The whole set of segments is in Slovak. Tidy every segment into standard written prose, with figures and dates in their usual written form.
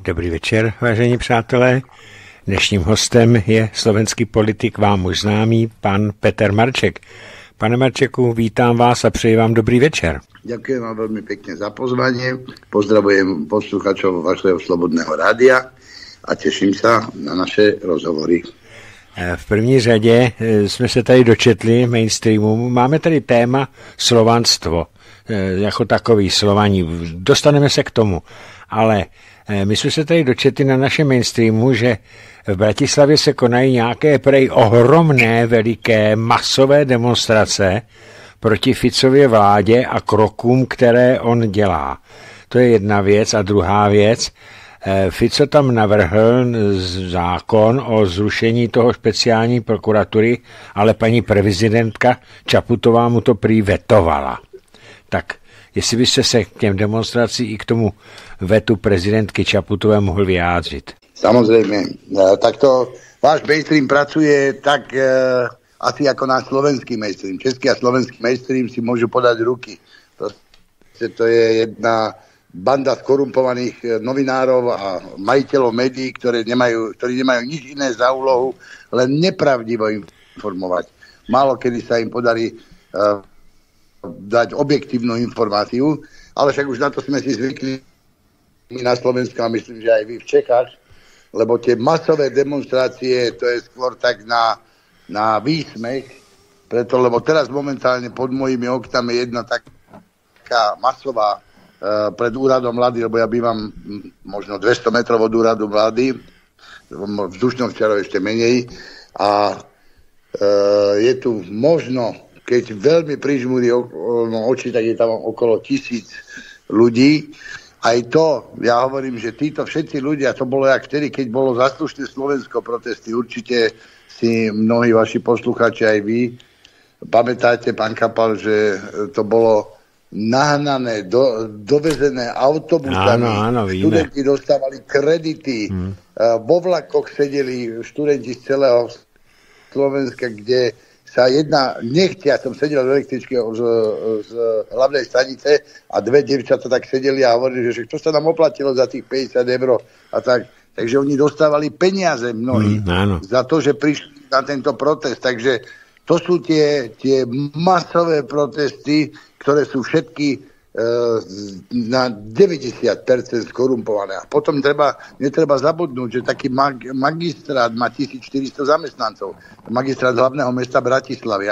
Dobrý večer, vážení přátelé. Dnešním hostem je slovenský politik vám už známý, pan Peter Marček. Pane Marčeku, vítám vás a přeji vám dobrý večer. Ďakujem vám veľmi pekne za pozvanie. Pozdravujem posluchačov vašeho Slobodného rádia a teším sa na naše rozhovory. V první řadě jsme se tady dočetli mainstreamu. Máme tady téma slovanstvo, jako takový slovaní. Dostaneme se k tomu, ale my jsme se tady dočetli na našem mainstreamu, že v Bratislavě se konají nějaké prej ohromné, veliké, masové demonstrace proti Ficově vládě a krokům, které on dělá. To je jedna věc. A druhá věc, Fico tam navrhl zákon o zrušení toho speciální prokuratury, ale paní prezidentka Čaputová mu to prý vetovala. Tak jestli byste se k těm demonstracím i k tomu vetu prezidentky Čaputové mohl vyjádřit. Samozrejme, takto váš mainstream pracuje tak asi ako náš slovenský mainstream. Český a slovenský mainstream si môžu podať ruky. Proste to je jedna banda skorumpovaných novinárov a majiteľov médií, ktorí nemajú nič iné za úlohu, len nepravdivo informovať. Málo kedy sa im podarí dať objektívnu informáciu, ale však už na to sme si zvykli my na Slovensku a myslím, že aj vy v Čechách, lebo tie masové demonstrácie, to je skôr tak na výsmech, preto, lebo teraz momentálne pod mojimi oknami je jedna taká masová pred úradom vlády, lebo ja bývam možno 200 metrov od úradu vlády, v vzdušnom čiaru ešte menej, a je tu možno, keď veľmi prižmúri oči, tak je tam okolo 1000 ľudí. Aj to, ja hovorím, že títo všetci ľudia, to bolo jak vtedy, keď bolo zaslušné Slovensko protesty, určite si mnohí vaši poslucháči aj vy pamätáte, pán Kapal, že to bolo nahnané, dovezené autobusami. Áno, študenti dostávali kredity, vo vlakoch sedeli študenti z celého Slovenska, kde sa ja som sedel v električke z hlavnej stanice a dve dievčatá tak sedeli a hovorili, že čo sa nám oplatilo za tých 50 eur a tak. Takže oni dostávali peniaze mnohí za to, že prišli na tento protest. Takže to sú tie masové protesty, ktoré sú všetky na 90% skorumpované. A potom netreba zabudnúť, že taký magistrát má 1400 zamestnancov. Magistrát hlavného mesta Bratislavy.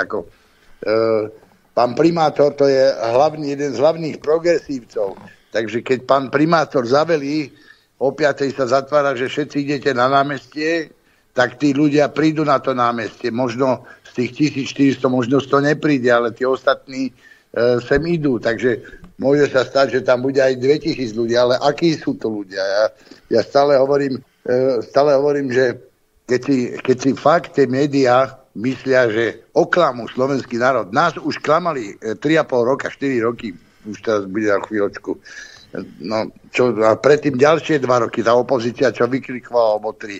Pán primátor, to je jeden z hlavných progresívcov. Takže keď pán primátor zavelí, o 5:00 sa zatvára, že všetci idete na námestie, tak tí ľudia prídu na to námestie. Možno z tých 1400, možno 100 nepríde, ale tí ostatní sem idú. Takže môže sa stať, že tam bude aj 2000 ľudí, ale akí sú to ľudia? Ja stále hovorím, že keď si fakt tie médiá myslia, že oklamú slovenský národ. Nás už klamali 3,5 roka, 4 roky, už teraz bude na chvíľočku. No, a predtým ďalšie 2 roky, tá opozícia, čo vykrikovala obo 3.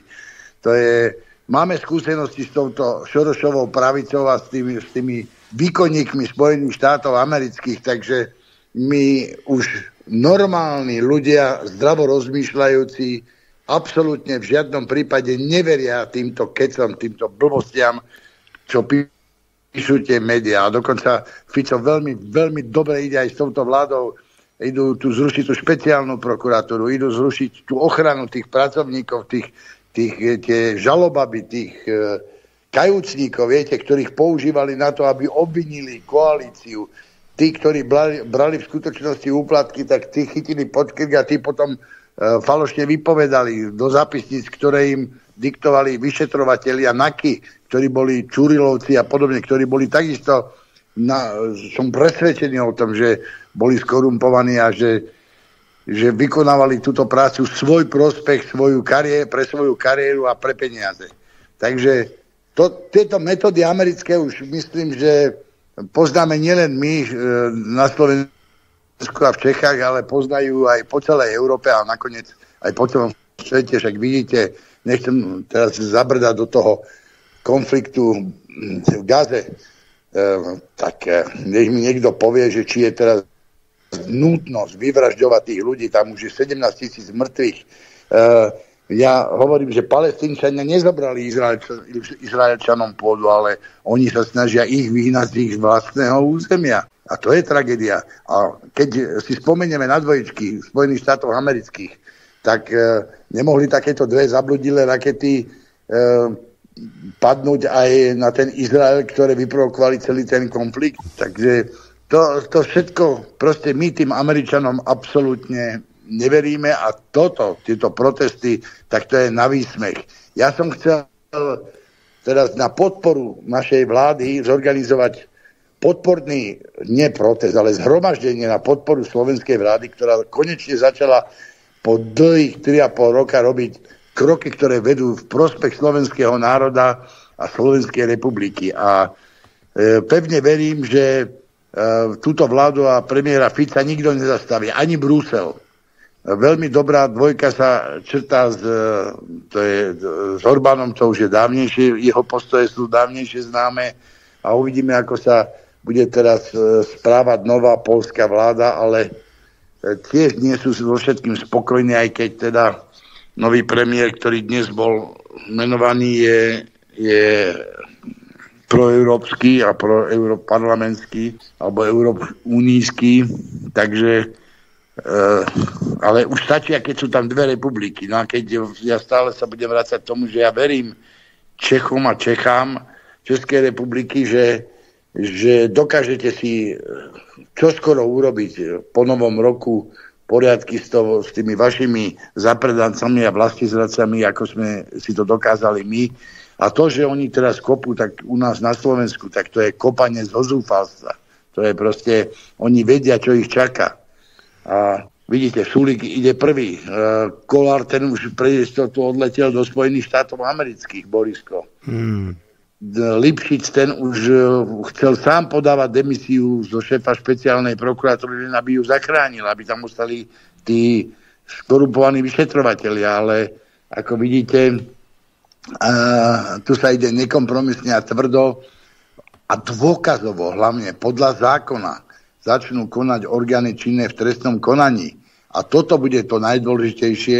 Máme skúsenosti s touto Šorošovou pravicou a s tými výkonníkmi Spojených štátov amerických, takže my už normálni ľudia, zdravo rozmýšľajúci, absolútne v žiadnom prípade neveria týmto kecom, týmto blbostiam, čo píšu tie médiá. A dokonca Fico veľmi, veľmi dobre ide aj s touto vládou. Idú tu zrušiť tú špeciálnu prokuratúru, idú zrušiť tú ochranu tých pracovníkov, tie žalobaby, tých kajúcníkov, viete, ktorých používali na to, aby obvinili koalíciu. Tí, ktorí brali v skutočnosti úplatky, tak tí chytili pod krk a tí potom falošne vypovedali do zápisníc, ktoré im diktovali vyšetrovatelia NAKY, ktorí boli Čurilovci a podobne, ktorí boli takisto, som presvedčený o tom, že boli skorumpovaní a že vykonávali túto prácu svoj prospech, pre svoju kariéru a pre peniaze. Takže tieto metódy americké už myslím, že poznáme nielen my na Slovensku a v Čechách, ale poznajú aj po celej Európe a nakoniec aj po celom svete. Však vidíte, nechcem teraz zabrdať do toho konfliktu v Gaze, tak nech mi niekto povie, že či je teraz nutnosť vyvražďovať tých ľudí, tam už je 17 000 mŕtvych, Ja hovorím, že Palestínčania nezobrali Izraelčanom pôdu, ale oni sa snažia ich vyhnať z ich vlastného územia. A to je tragédia. A keď si spomenieme na dvojičky Spojených štátov amerických, tak nemohli takéto dve zabludilé rakety padnúť aj na ten Izrael, ktoré vyprovokovali celý ten konflikt. Takže to všetko, proste my tým Američanom absolútne neveríme a tieto protesty, tak to je na výsmech. Ja som chcel teraz na podporu našej vlády zorganizovať podporný, nie protest, ale zhromaždenie na podporu slovenskej vlády, ktorá konečne začala po dlhých 3,5 roka robiť kroky, ktoré vedú v prospech slovenského národa a Slovenskej republiky. A pevne verím, že túto vládu a premiéra Fica nikto nezastaví, ani Brusel. Veľmi dobrá dvojka sa črtá s Orbánom, to už je dávnejšie, jeho postoje sú dávnejšie známe a uvidíme, ako sa bude teraz správať nová poľská vláda, ale tiež nie sú so všetkým spokojní, aj keď teda nový premiér, ktorý dnes bol menovaný, je proeurópsky a proeuroparlamentský alebo eurounijský, takže ale už stačia, keď sú tam dve republiky. No a keď ja stále sa budem vrácať tomu, že ja verím Čechom a Čechám Českej republiky, že dokážete si čoskoro urobiť po novom roku poriadky s tými vašimi zapredancami a vlastizradcami, ako sme si to dokázali my. A to, že oni teraz kopú tak u nás na Slovensku, tak to je kopanie zo zúfalstva. To je proste, oni vedia, čo ich čaká. A vidíte, Sulík ide prvý. Kolár, ten už pre istotu odletel do Spojených štátov amerických, Borisko. Lipšic, ten už chcel sám podávať demisiu zo šéfa špeciálnej prokuratúry, aby ju zachránil, aby tam ostali tí skorumpovaní vyšetrovatelia. Ale ako vidíte, tu sa ide nekompromisne a tvrdo a dôkazovo, hlavne podľa zákona, začnú konať orgány činné v trestnom konaní. A toto bude to najdôležitejšie,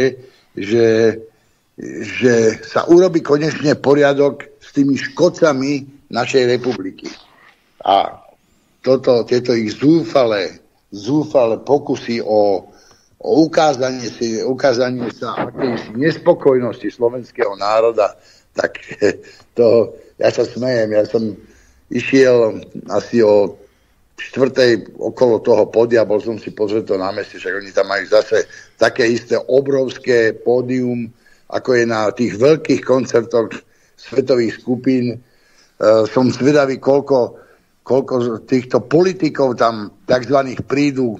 že sa urobí konečne poriadok s tými škodcami našej republiky. A tieto ich zúfale pokusy o ukázanie sa akejsi nespokojnosti slovenského národa, tak to, ja sa smejem, ja som išiel asi o 4. okolo toho pódia, bol som si pozrieť to námestie, však oni tam majú zase také isté obrovské pódium, ako je na tých veľkých koncertoch svetových skupín. Som zvedavý, koľko týchto politikov tam takzvaných prídu,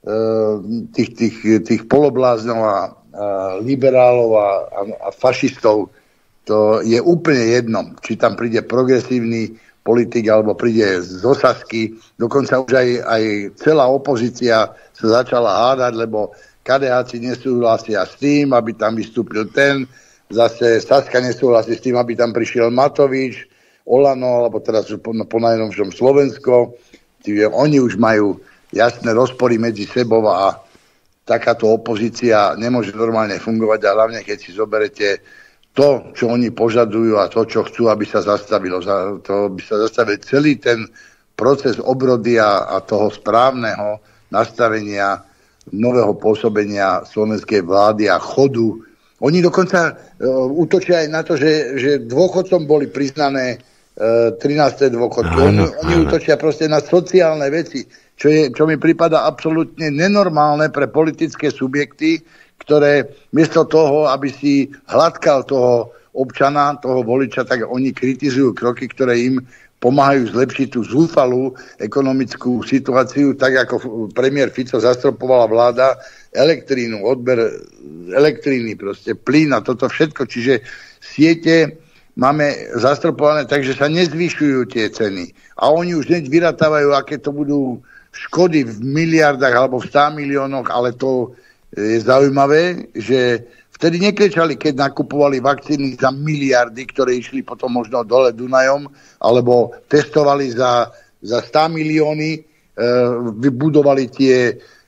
tých polobláznov a liberálov a fašistov. To je úplne jedno, či tam príde progresívny politik, alebo príde z Osasky. Dokonca už aj celá opozícia sa začala hádať, lebo KDH-ci nesúhlasia s tým, aby tam vystúpil ten. Zase Saska nesúhlasí s tým, aby tam prišiel Matovič, Olano, alebo teraz po najnovšom Slovensko. Oni už majú jasné rozpory medzi sebou a takáto opozícia nemôže normálne fungovať a hlavne keď si zoberete to, čo oni požadujú a to, čo chcú, aby sa zastavilo. To by sa zastavil celý ten proces obrody a toho správneho nastavenia nového pôsobenia slovenskej vlády a chodu. Oni dokonca útočia aj na to, že dôchodcom boli priznané 13. dôchodky. Oni útočia proste na sociálne veci, čo mi prípada absolútne nenormálne pre politické subjekty, ktoré miesto toho, aby si hladkal toho občana, toho voliča, tak oni kritizujú kroky, ktoré im pomáhajú zlepšiť tú zúfalú ekonomickú situáciu, tak ako premiér Fico zastropovala vláda elektrínu, odber elektríny, proste plyn a toto všetko. Čiže siete máme zastropované tak, že sa nezvyšujú tie ceny. A oni už hneď vyratávajú, aké to budú škody v miliardách alebo v 100 miliónoch, ale to je zaujímavé, že vtedy nekričali, keď nakupovali vakcíny za miliardy, ktoré išli potom možno dole Dunajom, alebo testovali za 100 milióny, vybudovali tie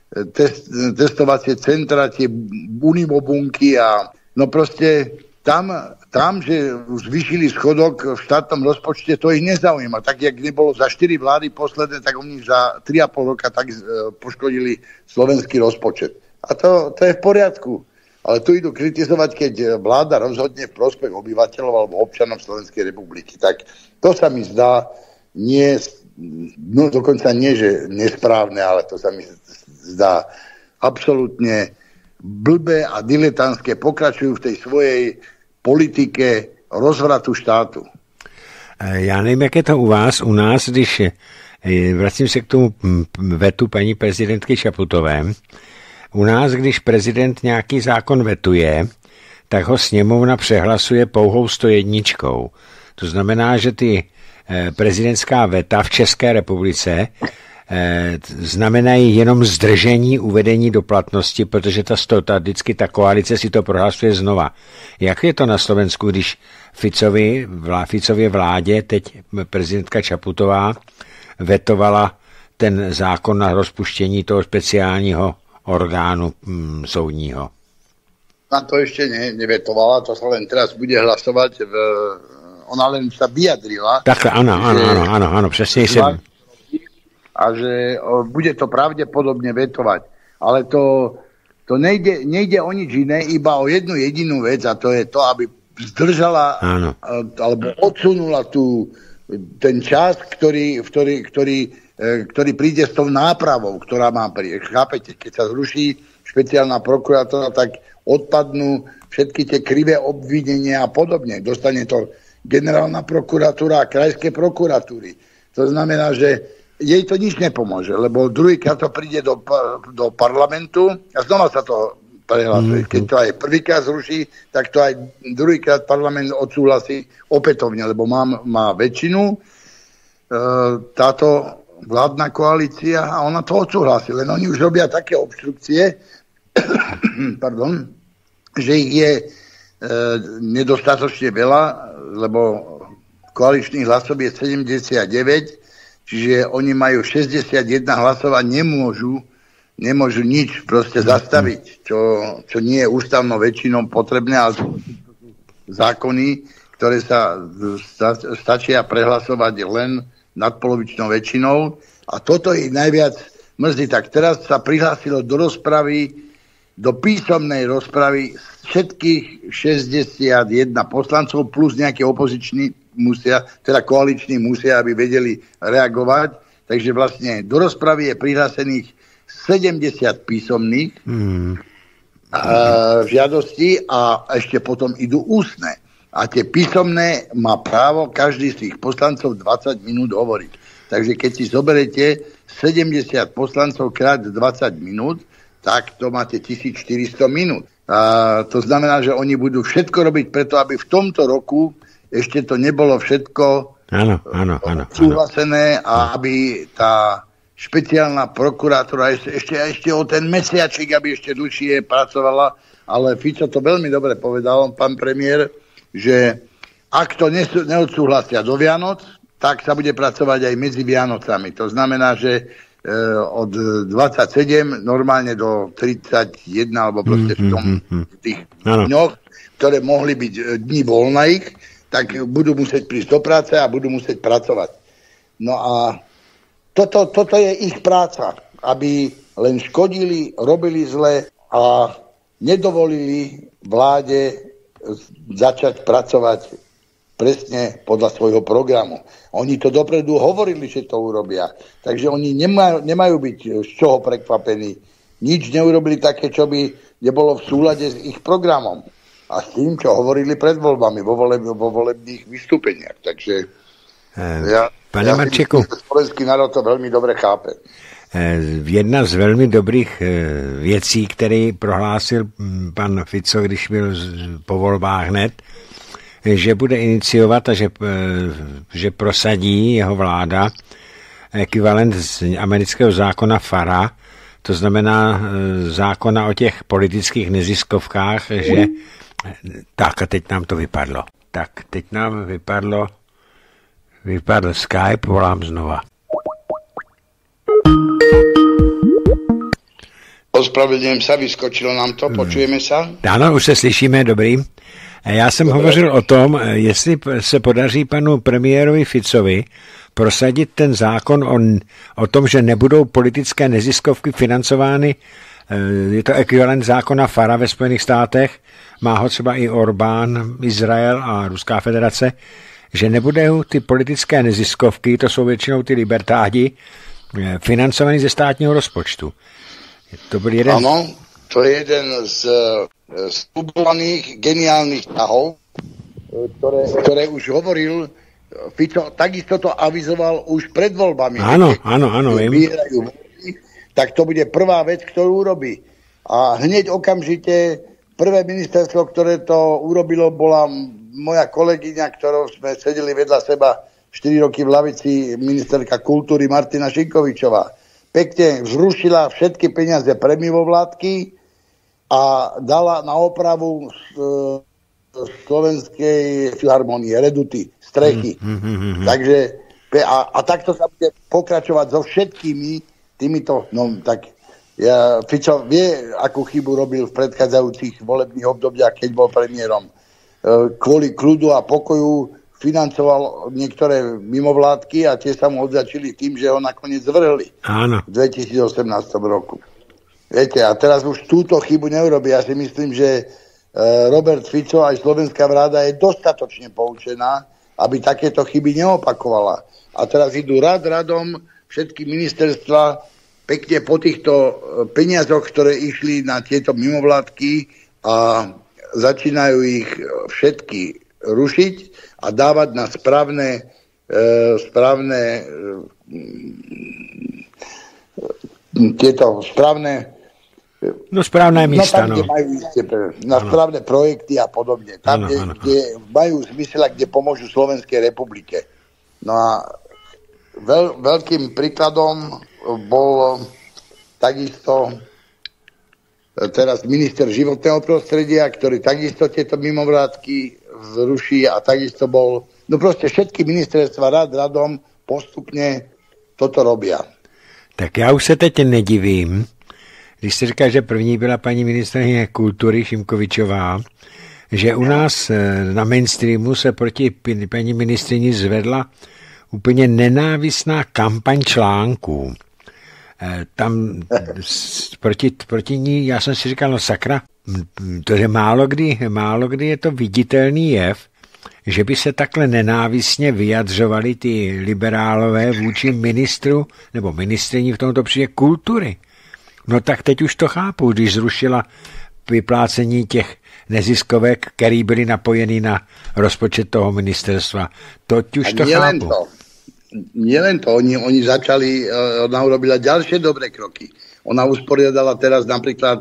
testovacie centra, tie unimobunky a no proste tam, že zvýšili schodok v štátnom rozpočte, to ich nezaujíma. Tak, jak nebolo za 4 vlády posledné, tak oni za 3,5 roka tak poškodili slovenský rozpočet. A to je v poriadku. Ale tu idú kritizovať, keď vláda rozhodne v prospech obyvateľov alebo občanov Slovenskej republiky. Tak to sa mi zdá dokonca nie, že nesprávne, ale to sa mi zdá absolútne blbé a diletantské. Pokračujú v tej svojej politike rozvratu štátu. Já nevím, jak je to u vás. U nás, když vracím se k tomu vetu paní prezidentky Čaputové, u nás, když prezident nějaký zákon vetuje, tak ho sněmovna přehlasuje pouhou 101. To znamená, že ty prezidentská veta v České republice znamenají jenom zdržení uvedení do platnosti, protože vždycky ta koalice si to prohlasuje znova. Jak je to na Slovensku, když Ficově vládě teď prezidentka Čaputová vetovala ten zákon na rozpuštění toho speciálního orgánu soudního? A to ešte nevetovala, to sa len teraz bude hlasovať. Ona len sa vyjadrila. Takhle, áno, presne som. A že bude to pravdepodobne vetovať. Ale to nejde o nič iné, iba o jednu jedinú vec, a to je to, aby zdržala alebo odsunula ten čas, ktorý príde s tou nápravou, ktorá má prísť. Chápete, keď sa zruší špeciálna prokuratúra, tak odpadnú všetky tie krivé obvinenia a podobne. Dostane to generálna prokuratúra a krajské prokuratúry. To znamená, že jej to nič nepomôže, lebo druhýkrát to príde do parlamentu a znova sa to prehlasuje. Keď to aj prvýkrát zruší, tak to aj druhýkrát parlament odsúhlasí opätovne, lebo má väčšinu táto vládna koalícia a ona to odsúhlasí. Len oni už robia také obštrukcie, že ich je nedostatočne veľa, lebo koaličných hlasov je 79, čiže oni majú 61 hlasov a nemôžu nič proste zastaviť, čo nie je ústavnou väčšinou potrebné, ale zákony, ktoré sa stačia prehlasovať len nadpolovičnou väčšinou. A toto ich najviac mrzí. Tak teraz sa prihlásilo do písomnej rozpravy všetkých 61 poslancov plus nejaké opoziční koaliční musia, aby vedeli reagovať. Takže vlastne do rozpravy je prihlásených 70 písomných žiadostí a ešte potom idú ústne. A tie písomné má právo každý z tých poslancov 20 minút hovoriť. Takže keď si zoberete 70 poslancov krát 20 minút, tak to máte 1400 minút. A to znamená, že oni budú všetko robiť preto, aby v tomto roku ešte to nebolo všetko súhlasené a aby tá špeciálna prokurátora ešte o ten mesiačik, aby ešte dlhšie pracovala. Ale Fico to veľmi dobre povedal, pán premiér, že ak to neodsúhlasia do Vianoc, tak sa bude pracovať aj medzi Vianocami. To znamená, že od 27 normálne do 31 alebo proste v tých dňoch, ktoré mohli byť dní voľných, tak budú musieť prísť do práce a budú musieť pracovať. No a toto je ich práca, aby len škodili, robili zle a nedovolili vláde začať pracovať presne podľa svojho programu. Oni to dopredu hovorili, že to urobia. Takže oni nemajú byť z čoho prekvapení. Nič neurobili také, čo by nebolo v súlade s ich programom. A s tým, čo hovorili pred voľbami, vo volebných vystúpeniach. Takže Pane Marčeku, slovenský národ to veľmi dobre chápe. Jedna z velmi dobrých věcí, který prohlásil pan Fico, když byl po volbách hned, že bude iniciovat a že prosadí jeho vláda ekvivalent z amerického zákona FARA, to znamená zákona o těch politických neziskovkách, že tak a teď nám to vypadlo. Tak, teď nám vypadl Skype, volám znova. Ospravedlňujem sa, vyskočilo nám to, počujeme sa? Ano, už se slyšíme, dobrý. Já jsem hovořil o tom, jestli se podaří panu premiérovi Ficovi prosadit ten zákon o tom, že nebudou politické neziskovky financovány, je to ekvivalent zákona FARA ve Spojených státech, má ho třeba i Orbán, Izrael a Ruská federace, že nebudou ty politické neziskovky, to jsou většinou ty libertádi, financovaný ze státního rozpočtu. To byl jeden... Ano, to je jeden z slubovaných geniálnych tahov, ktoré už hovoril Fico, takisto to avizoval už pred voľbami. Áno, viem. Tak to bude prvá vec, ktorú urobí. A hneď okamžite prvé ministerstvo, ktoré to urobilo, bola moja kolegyňa, ktorou sme sedeli vedľa seba 4 roky v lavici, ministerka kultúry Martina Šinkovičová. Pekne zrušila všetky peniaze pre mimovládky a dala na opravu slovenskej filharmonie, reduty, strechy. Takže a takto sa bude pokračovať so všetkými týmito, no tak Fico vie, akú chybu robil v predchádzajúcich volebných obdobiach, keď bol premiérom. Kvôli kľudu a pokoju financoval niektoré mimovládky a tie sa mu odzačili tým, že ho nakoniec zvrhli. Áno. V 2018 roku. Viete, a teraz už túto chybu neurobí. Ja si myslím, že Robert Fico aj slovenská vláda je dostatočne poučená, aby takéto chyby neopakovala. A teraz idú radom všetky ministerstva pekne po týchto peniazoch, ktoré išli na tieto mimovládky a začínajú ich všetky rušiť a dávať na správne tieto správne místa, tam, kde majú na správne projekty a podobne. Tam, kde majú zmysel a kde pomôžu Slovenskej republike. No a veľkým príkladom bol takisto teraz minister životného prostredia, ktorý takisto tieto mimovládky zruší a takisto bol, no proste všetky ministerstva radom postupne toto robia. Tak já už se teď nedivím, když se říká, že první byla paní ministryně kultury Šimkovičová, že u nás na mainstreamu se proti paní ministryni zvedla úplně nenávistná kampaň článků. Tam proti ní, já jsem si říkal, no sakra, to je málo kdy je to viditelný jev, že by se takhle nenávistně vyjadřovali ty liberálové vůči ministru nebo ministryni v tomto případě kultury. No tak teď už to chápu, když zrušila vyplácení těch neziskovek, které byly napojeny na rozpočet toho ministerstva. Teď už to chápu. Nielen to, oni začali, ona urobila ďalšie dobré kroky. Ona usporiadala teraz napríklad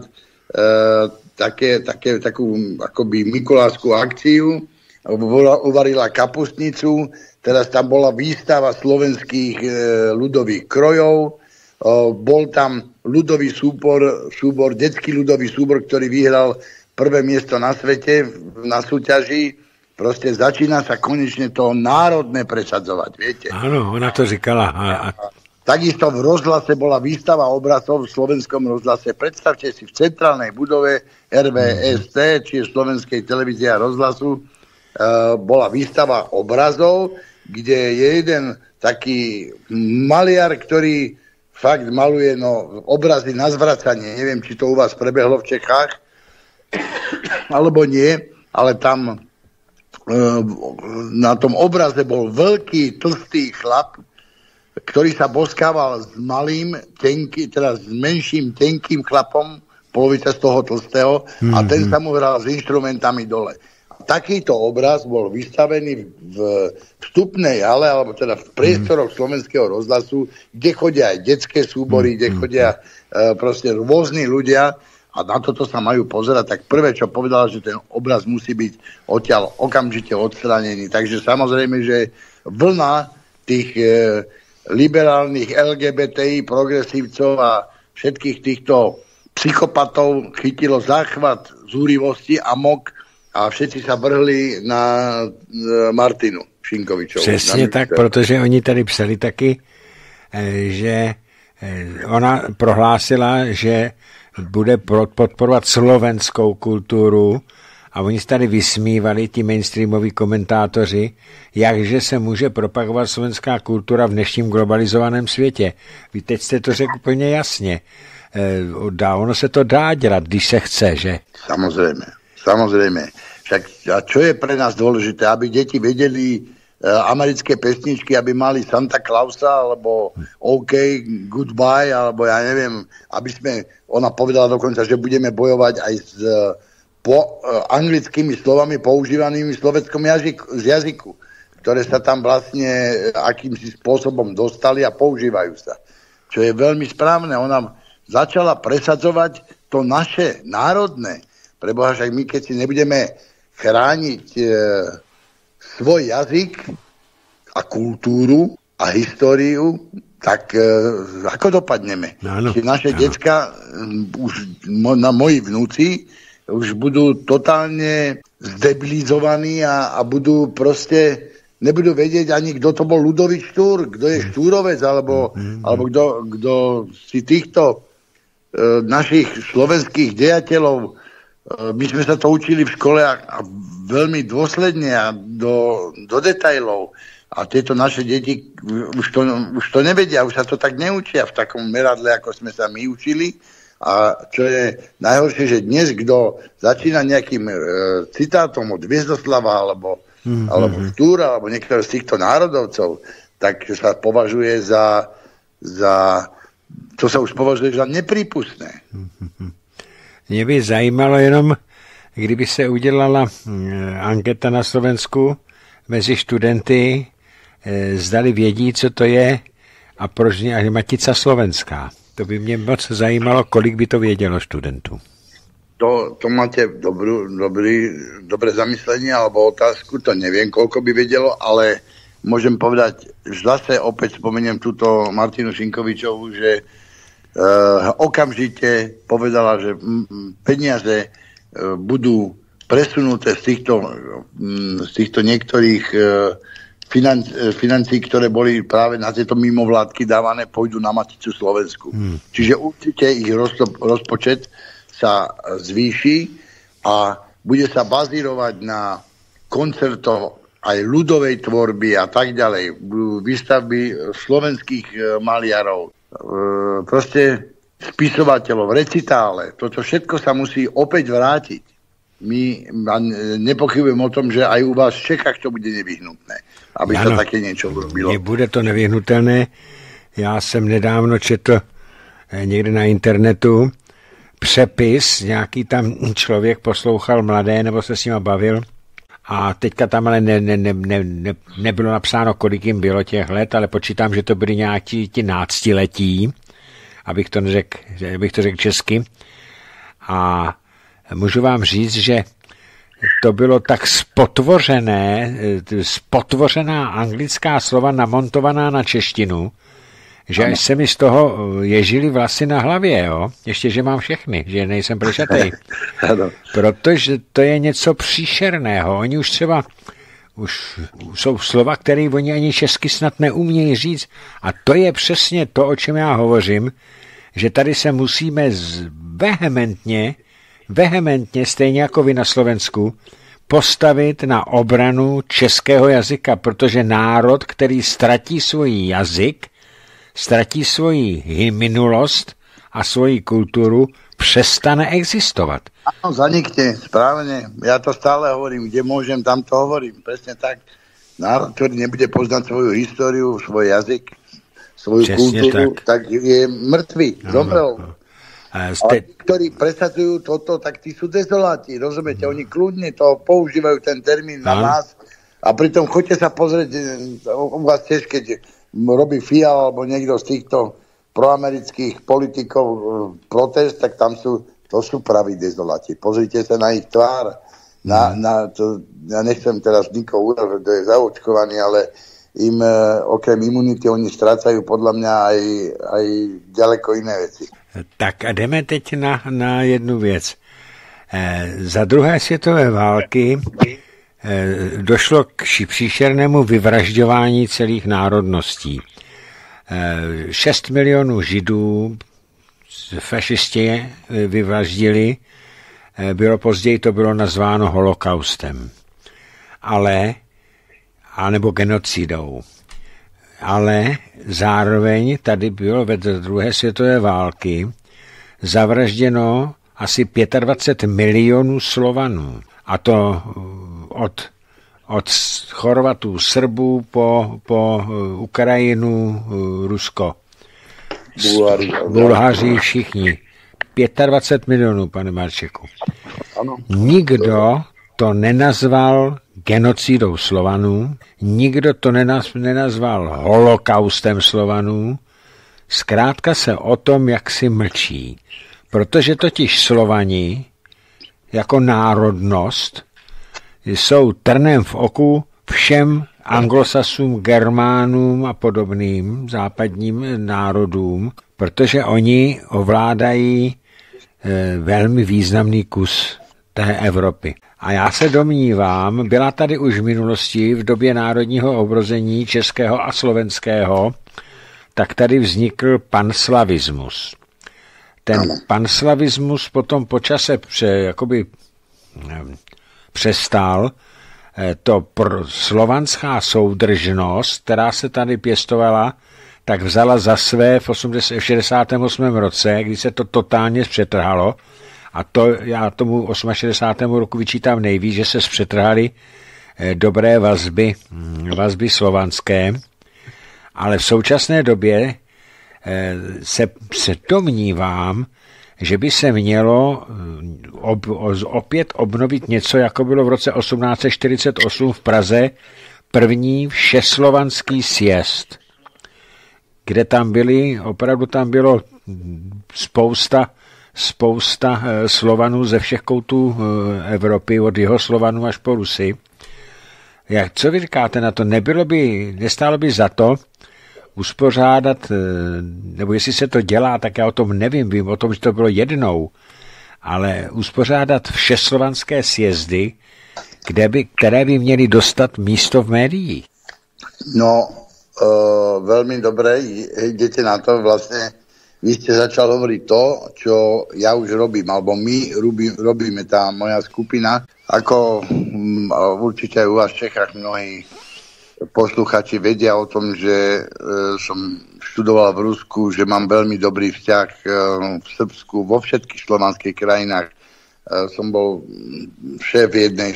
takú akoby mikulášskú akciu, uvarila kapustnicu, teraz tam bola výstava slovenských ľudových krojov, bol tam ľudový súbor, detský ľudový súbor, ktorý vyhral prvé miesto na svete na súťaži. Proste začína sa konečne to národné presadzovať, viete. Áno, ona to říkala. Takisto v rozhlase bola výstava obrazov v slovenskom rozhlase. Predstavte si, v centrálnej budove RVST, čiže Slovenskej televízie a rozhlasu, bola výstava obrazov, kde je jeden taký maliar, ktorý fakt maluje obrazy na zvracanie. Neviem, či to u vás prebehlo v Čechách, alebo nie, ale tam na tom obraze bol veľký, tlstý chlap, ktorý sa boskával s malým, teda s menším, tenkým chlapom, polovica z toho tlstého, a ten sa mu hral s inštrumentami dole. Takýto obraz bol vystavený v vstupnej hale, alebo teda v priestoroch slovenského rozhlasu, kde chodia aj detské súbory, kde chodia proste rôzni ľudia, a na toto sa majú pozerať. Tak prvé, čo povedala, že ten obraz musí byť odtiaľ okamžite odstranený. Takže samozrejme, že vlna tých liberálnych LGBTI, progresívcov a všetkých týchto psychopatov chytilo záchvat zúrivosti a mok a všetci sa vrhli na Martinu Šinkovičovou. Přesně tak, protože oni tady psali taky, že ona prohlásila, že bude podporovat slovenskou kulturu a oni se tady vysmívali, ti mainstreamoví komentátoři, jakže se může propagovat slovenská kultura v dnešním globalizovaném světě. Vy teď jste to řekl úplně jasně. Ono se to dá dělat, když se chce, že? Samozrejme. Však a čo je pre nás dôležité, aby deti vedeli americké pesničky, aby mali Santa Clausa, alebo OK, Goodbye, alebo ja neviem, aby sme, ona povedala dokonca, že budeme bojovať aj s anglickými slovami používanými v slovenskom jazyku, ktoré sa tam vlastne akýmsi spôsobom dostali a používajú sa. Čo je veľmi správne. Ona začala presadzovať to naše národné. Preboha, však my keď si nebudeme chrániť svoj jazyk a kultúru a históriu, tak ako dopadneme? Či naše decka, už moji vnúci, už budú totálne zdebilizovaní a budú proste, nebudú vedieť ani, kto to bol Ľudovít Štúr, kto je Štúrovec, alebo kto si týchto našich slovenských dejateľov. My sme sa to učili v škole a veľmi dôsledne a do detailov. A tieto naše deti už to nevedia, už sa to tak neučia v takom meradle, ako sme sa my učili. A čo je najhoršie, že dnes, kto začína nejakým citátom od Hviezdoslava alebo Štúra, alebo niektoré z týchto národovcov, tak sa považuje za to sa už považuje za nepřípustné. Mě by zajímalo jenom, kdyby se udělala anketa na Slovensku mezi studenty, zdali vědí, co to je a proč je Matica slovenská. To by mě moc zajímalo, kolik by to vědělo studentů. To máte dobré zamyslenie alebo otázku, to neviem, koľko by vedelo, ale môžem povedať, zase opäť spomeniem túto Martinu Šinkovičovú, že okamžite povedala, že peniaze budú presunuté z týchto niektorých financií, ktoré boli práve na tieto mimovládky dávané, pôjdu na Maticu Slovensku. Čiže určite ich rozpočet sa zvýši a bude sa bazírovať na koncertoch aj ľudovej tvorby a tak ďalej. Budú výstavby slovenských maliarov, proste spisovateľov, recitále. Toto všetko sa musí opäť vrátiť. My nepochybujem o tom, že aj u vás v Čechách to bude nevyhnutné, aby sa také niečo urobilo. Nebude to nevyhnutelné. Já jsem nedávno četl někde na internetu přepis, nějaký tam člověk poslouchal mladé nebo se s nima bavil a teďka tam ale nebylo napsáno, kolik jim bylo těch let, ale počítám, že to byly nějaký ti náctiletí, abych to řekl česky. A můžu vám říct, že to bylo tak spotvořená anglická slova namontovaná na češtinu, že až se mi z toho ježily vlasy na hlavě, jo? Ještě, že mám všechny, že nejsem plešatej. Protože to je něco příšerného. Oni už třeba jsou slova, které oni ani česky snad neumějí říct. A to je přesně to, o čem já hovořím, že tady se musíme vehementně, stejně jako vy na Slovensku, postavit na obranu českého jazyka, protože národ, který ztratí svůj jazyk, ztratí svoji minulost a svoji kulturu, přestane existovat. Áno, zanikne, správne. Ja to stále hovorím, kde môžem, tam to hovorím. Presne tak. Národ, ktorý nebude poznať svoju históriu, svoj jazyk, svoju kultúru, tak je mŕtvý, zomrel. Ale ktorí presadzujú toto, tak tí sú dezoláti, rozumiete? Oni kľudne to používajú ten termín na nás a pritom choďte sa pozrieť u vás tiež, keď robí Fiala alebo niekto z týchto proamerických politikov protest, tak tam to sú praví dezoláti. Pozrite sa na ich tvár. Ja nechcem teraz nikoho uražiť, kto je zaočkovaný, ale im okrem imunity oni strácajú podľa mňa aj ďaleko iné veci. Tak a jdeme teď na jednu věc. Za druhé světové války došlo k příšernému vyvražďování celých národností. 6 milionů Židů fašisti vyvraždili, později to bylo nazváno holokaustem, anebo genocidou. Ale zároveň tady bylo ve druhé světové války zavražděno asi 25 milionů Slovanů. A to od Chorvatů, Srbů po Ukrajinu, Rusko. Bulhaři, všichni. 25 milionů, pane Marčeku. Ano. Nikdo to nenazval genocidou Slovanů, nikdo to nenazval holokaustem Slovanů, zkrátka se o tom jaksi mlčí. Protože totiž Slovani jako národnost jsou trnem v oku všem Anglosasům, Germánům a podobným západním národům, protože oni ovládají velmi významný kus té Evropy. A já se domnívám, byla tady už v minulosti v době národního obrození českého a slovenského, tak tady vznikl panslavismus. Ten panslavismus potom po čase přestal. To slovanská soudržnost, která se tady pěstovala, tak vzala za své v 68. roce, kdy se to totálně zpřetrhalo. A to já tomu 68. roku vyčítám nejvíc, že se zpřetrhaly dobré vazby slovanské. Ale v současné době se domnívám, že by se mělo opět obnovit něco, jako bylo v roce 1848 v Praze první všeslovanský sjezd, kde opravdu tam bylo spousta Slovanů ze všech koutů Evropy, od Jihoslovanů až po Rusy. Co vy říkáte na to? Nestálo by za to uspořádat, nebo jestli se to dělá, tak já o tom nevím, vím o tom, že to bylo jednou, ale uspořádat všeslovanské sjezdy, které by měly dostat místo v médiích. No, veľmi dobré, idete na to vlastne. Vy ste začal hovoriť to, čo ja už robím, alebo my robíme, tá moja skupina, ako určite aj u vás v Čechách mnohí posluchači vedia o tom, že som študoval v Rusku, že mám veľmi dobrý vzťah v Srbsku, vo všetkých slovanských krajinách. Som bol šéf jednej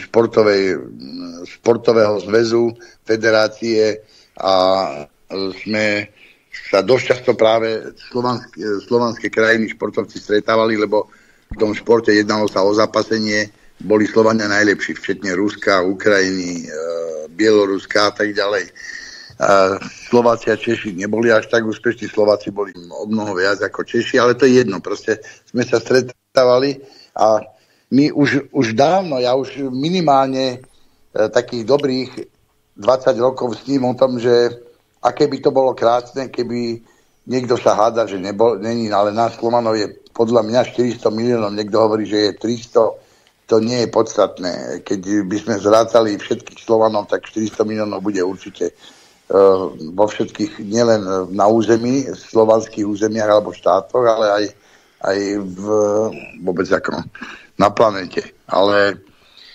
športového zväzu, federácie a sme sa dosť často práve slovanské krajiny športovci stretávali, lebo v tom športe jednalo sa o zapasenie, boli Slovania najlepší, včetne Ruska, Ukrajiny, Bieloruska a tak ďalej. Slováci a Češi neboli až tak úspešní, Slováci boli o mnoho viac ako Češi, ale to je jedno, proste sme sa stretávali a my už dávno, ja už minimálne takých dobrých 20 rokov s tým o tom, že aké by to bolo krásne, keby niekto sa háda, že není, ale nás Slovanov je podľa mňa 400 miliónov, niekto hovorí, že je 300, to nie je podstatné. Keď by sme zrátali všetkých Slovanov, tak 400 miliónov bude určite vo všetkých, nielen na území, slovanských územiach alebo štátoch, ale aj vôbec ako na planete. Ale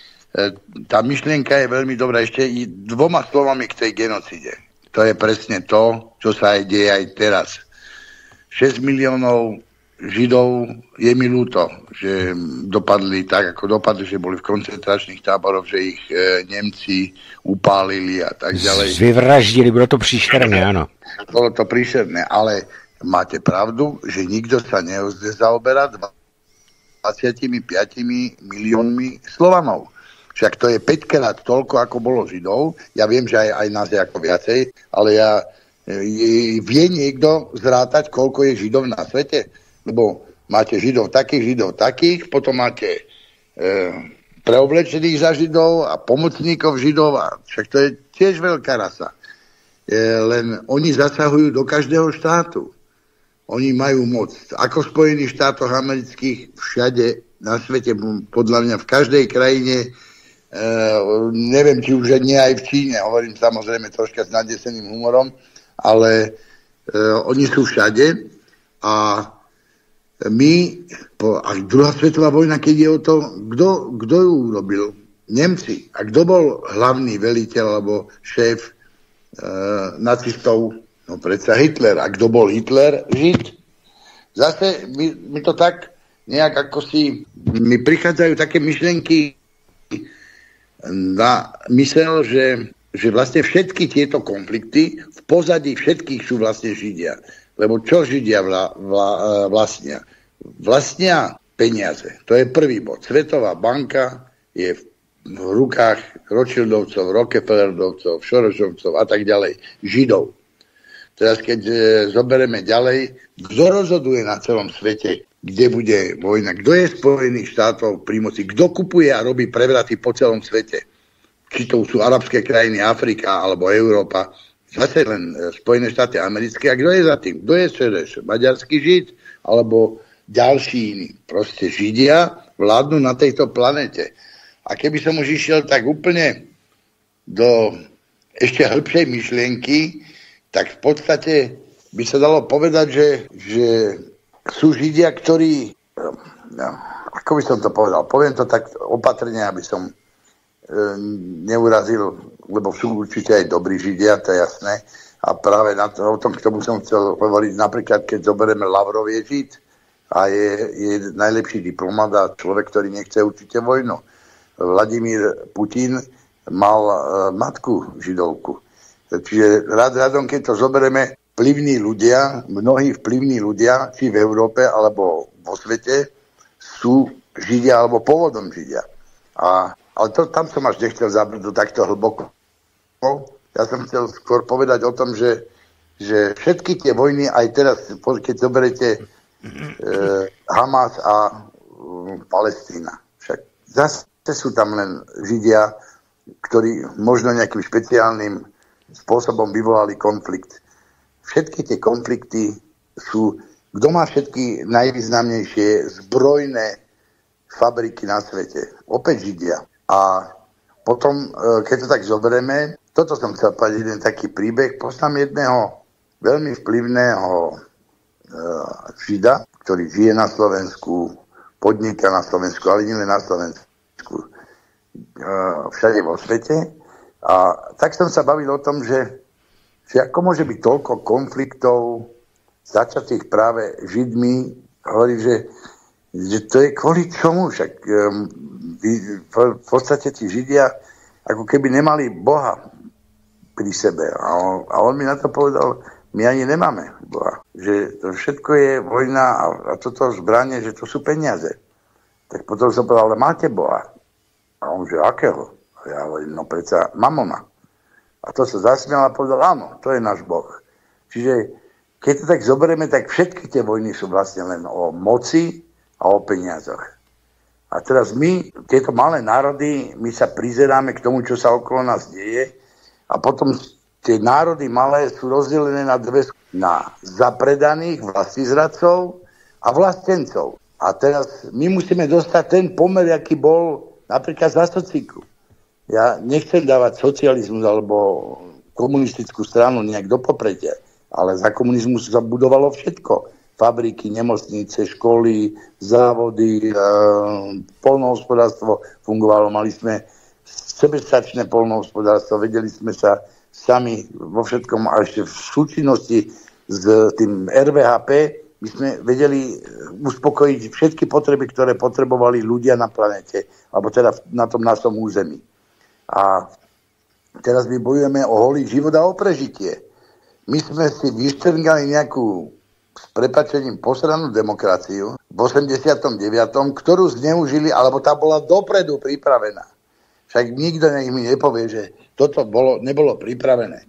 tá myšlienka je veľmi dobrá. Ešte i dvoma slovami k tej genocide. To je presne to, čo sa aj deje aj teraz. 6 miliónov Židov je mi ľúto, že dopadli tak, ako dopadli, že boli v koncentračných táboroch, že ich Nemci upálili a tak ďalej. Vyvraždili, bylo to príšerné, áno. Bolo to príšerné, ale máte pravdu, že nikto sa nezaoberá 25 miliónmi Slovanov. Však to je 5-krát toľko, ako bolo Židov. Ja viem, že aj nás je ako viacej, ale vie niekto zrátať, koľko je Židov na svete? Lebo máte Židov takých, potom máte preoblečených za Židov a pomocníkov Židov. Však to je tiež veľká rasa. Len oni zasahujú do každého štátu. Oni majú moc. Ako v Spojených štátoch amerických, všade na svete, podľa mňa v každej krajine, neviem, či už nie aj v Číne, hovorím samozrejme troška s nadeseným humorom, ale oni sú všade a a druhá svetová vojna, keď je o to, kto ju urobil? Nemci. A kto bol hlavný veliteľ alebo šéf nacistov? No predsa Hitler. A kto bol Hitler? Žid. Zase mi to tak nejak ako si mi prichádzajú také myšlenky na mysel, že vlastne všetky tieto konflikty v pozadí všetkých sú vlastne Židia. Lebo čo Židia vlastnia? Vlastnia peniaze. To je prvý bod. Svetová banka je v rukách Rothschildovcov, Rockefellerovcov, Sorosovcov a tak ďalej. Židov. Teraz keď zoberieme ďalej, kto rozhoduje na celom svete, kde bude vojna? Kto je Spojených štátov pri moci? Kto kupuje a robí prevraty po celom svete? Či to sú arabské krajiny, Afrika alebo Európa? Zase len Spojené štáty americké. A kto je za tým? Kto je Šereš? Maďarský Žid? Alebo ďalší iní? Proste Židia vládnu na tejto planete. A keby som už išiel tak úplne do ešte hĺbšej myšlienky, tak v podstate by sa dalo povedať, že sú Židia, ktorí, ako by som to povedal, poviem to tak opatrne, aby som neurazil, lebo sú určite aj dobrí Židia, to je jasné. A práve o tom, k tomu som chcel hovoriť, napríklad, keď zoberieme Lavrov je Žid a je najlepší diplomat a človek, ktorý nechce určite vojnu. Vladimír Putin mal matku židovku. Čiže radom, keď to zoberieme, vplyvní ľudia, mnohí vplyvní ľudia, či v Európe, alebo vo svete, sú Židia, alebo pôvodom Židia. Ale tam som až nechcel zabrať takto hlboko. Ja som chcel skôr povedať o tom, že všetky tie vojny, aj teraz, keď zoberete Hamas a Palestína, však zase sú tam len Židia, ktorí možno nejakým špeciálnym spôsobom vyvolali konflikt. Všetky tie konflikty sú, kto má všetky najvýznamnejšie zbrojné fabriky na svete? Opäť Židia. A potom, keď to tak zoberieme, toto som chcel povedať jeden taký príbeh, poznám jedného veľmi vplyvného Žida, ktorý žije na Slovensku, podniká na Slovensku, ale nie len na Slovensku, všade vo svete. A tak som sa bavil o tom, že ako môže byť toľko konfliktov začatých práve Židmi, hovorí, že to je kvôli čomu, však v podstate tí Židia ako keby nemali Boha pri sebe. A on mi na to povedal, my ani nemáme Boha. Že to všetko je vojna a toto zbranie, že to sú peniaze. Tak potom som povedal, ale máte Boha? A on, že akého? A ja hovorím, no predsa Mamona. A to sa zasmial a povedal, áno, to je náš Boh. Čiže keď to tak zoberieme, tak všetky tie vojny sú vlastne len o moci a o peniazoch. A teraz my, tieto malé národy, my sa prizeráme k tomu, čo sa okolo nás deje a potom tie národy malé sú rozdelené na dve, na zapredaných vlastizradcov a vlastencov. A teraz my musíme dostať ten pomer, aký bol napríklad za sociku. Ja nechcem dávať socializmus alebo komunistickú stranu nejak do popredia, ale za komunizmus sa budovalo všetko. Fabriky, nemocnice, školy, závody, poľnohospodárstvo fungovalo. Mali sme sebestačné poľnohospodárstvo, vedeli sme sa sami vo všetkom a ešte v súčinnosti s tým RVHP my sme vedeli uspokojiť všetky potreby, ktoré potrebovali ľudia na planete, alebo teda na tom našom území. A teraz my bojujeme o holý život a o prežitie. My sme si vyštrngali nejakú s prepáčením posranú demokraciu v 89., ktorú zneužili, alebo tá bola dopredu pripravená. Však nikto mi nepovie, že toto nebolo pripravené.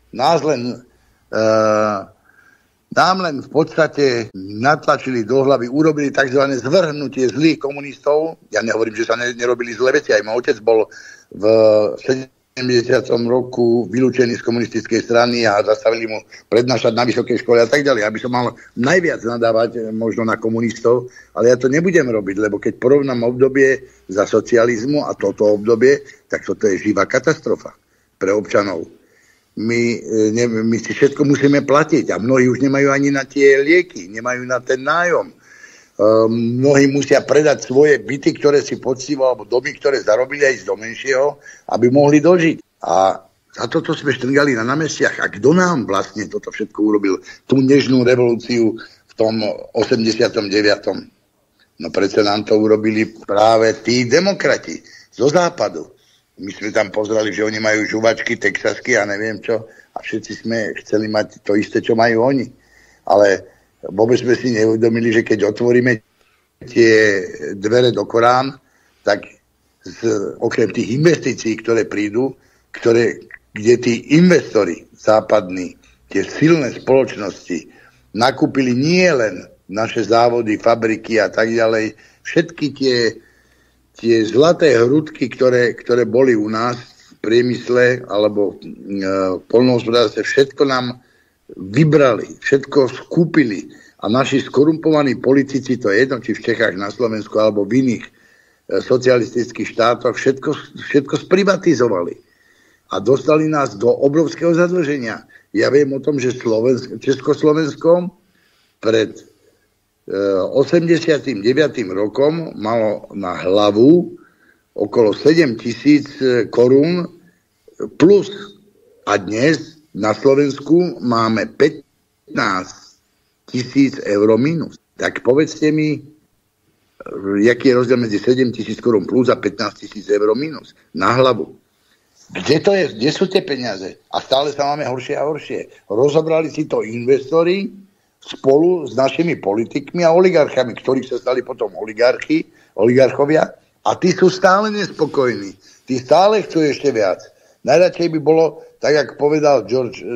Nám len v podstate natlačili do hlavy, urobili tzv. Zvrhnutie zlých komunistov. Ja nehovorím, že sa nerobili zlé veci. Aj môj otec bol v 70. roku vylúčený z komunistickej strany a zastavili mu prednášať na vysokej škole a tak ďalej. Aby som mal najviac nadávať možno na komunistov, ale ja to nebudem robiť, lebo keď porovnám obdobie za socializmu a toto obdobie, tak toto je živá katastrofa pre občanov. My si všetko musíme platiť a mnohí už nemajú ani na tie lieky, nemajú na ten nájom. mnohí musia predať svoje byty, ktoré si poctivo, alebo domy, ktoré zarobili aj do menšieho, aby mohli dožiť. A za toto sme štrngali na námestiach. A kto nám vlastne toto všetko urobil? Tú nežnú revolúciu v tom 89. No predsa nám to urobili práve tí demokrati zo západu. My sme tam pozerali, že oni majú žuvačky, texasky a neviem čo. A všetci sme chceli mať to isté, čo majú oni. Ale vôbec sme si neuvedomili, že keď otvoríme tie dvere do Korán, tak okrem tých investícií, ktoré prídu, kde tí investori západní, tie silné spoločnosti nakúpili nie len naše závody, fabriky a tak ďalej, všetky tie zlaté hrudky, ktoré boli u nás v priemysle alebo v poľnohospodárstve, všetko nám vybrali, všetko skúpili a naši skorumpovaní politici, to je jedno, či v Čechách, na Slovensku alebo v iných socialistických štátoch, všetko sprivatizovali a dostali nás do obrovského zadlženia. Ja viem o tom, že Československo pred 89. rokom malo na hlavu okolo 7 000 korún plus a dnes na Slovensku máme 15 000 eur minus. Tak povedzte mi, jaký je rozdiel medzi 7 000 korún plus a 15 000 eur minus na hlavu. Kde to je? Kde sú tie peniaze? A stále sa máme horšie a horšie. Rozobrali si to investori spolu s našimi politikmi a oligarchami, ktorých sa stali potom oligarchovia a tí sú stále nespokojní. Tí stále chcú ešte viac. Najradšej by bolo, tak jak povedal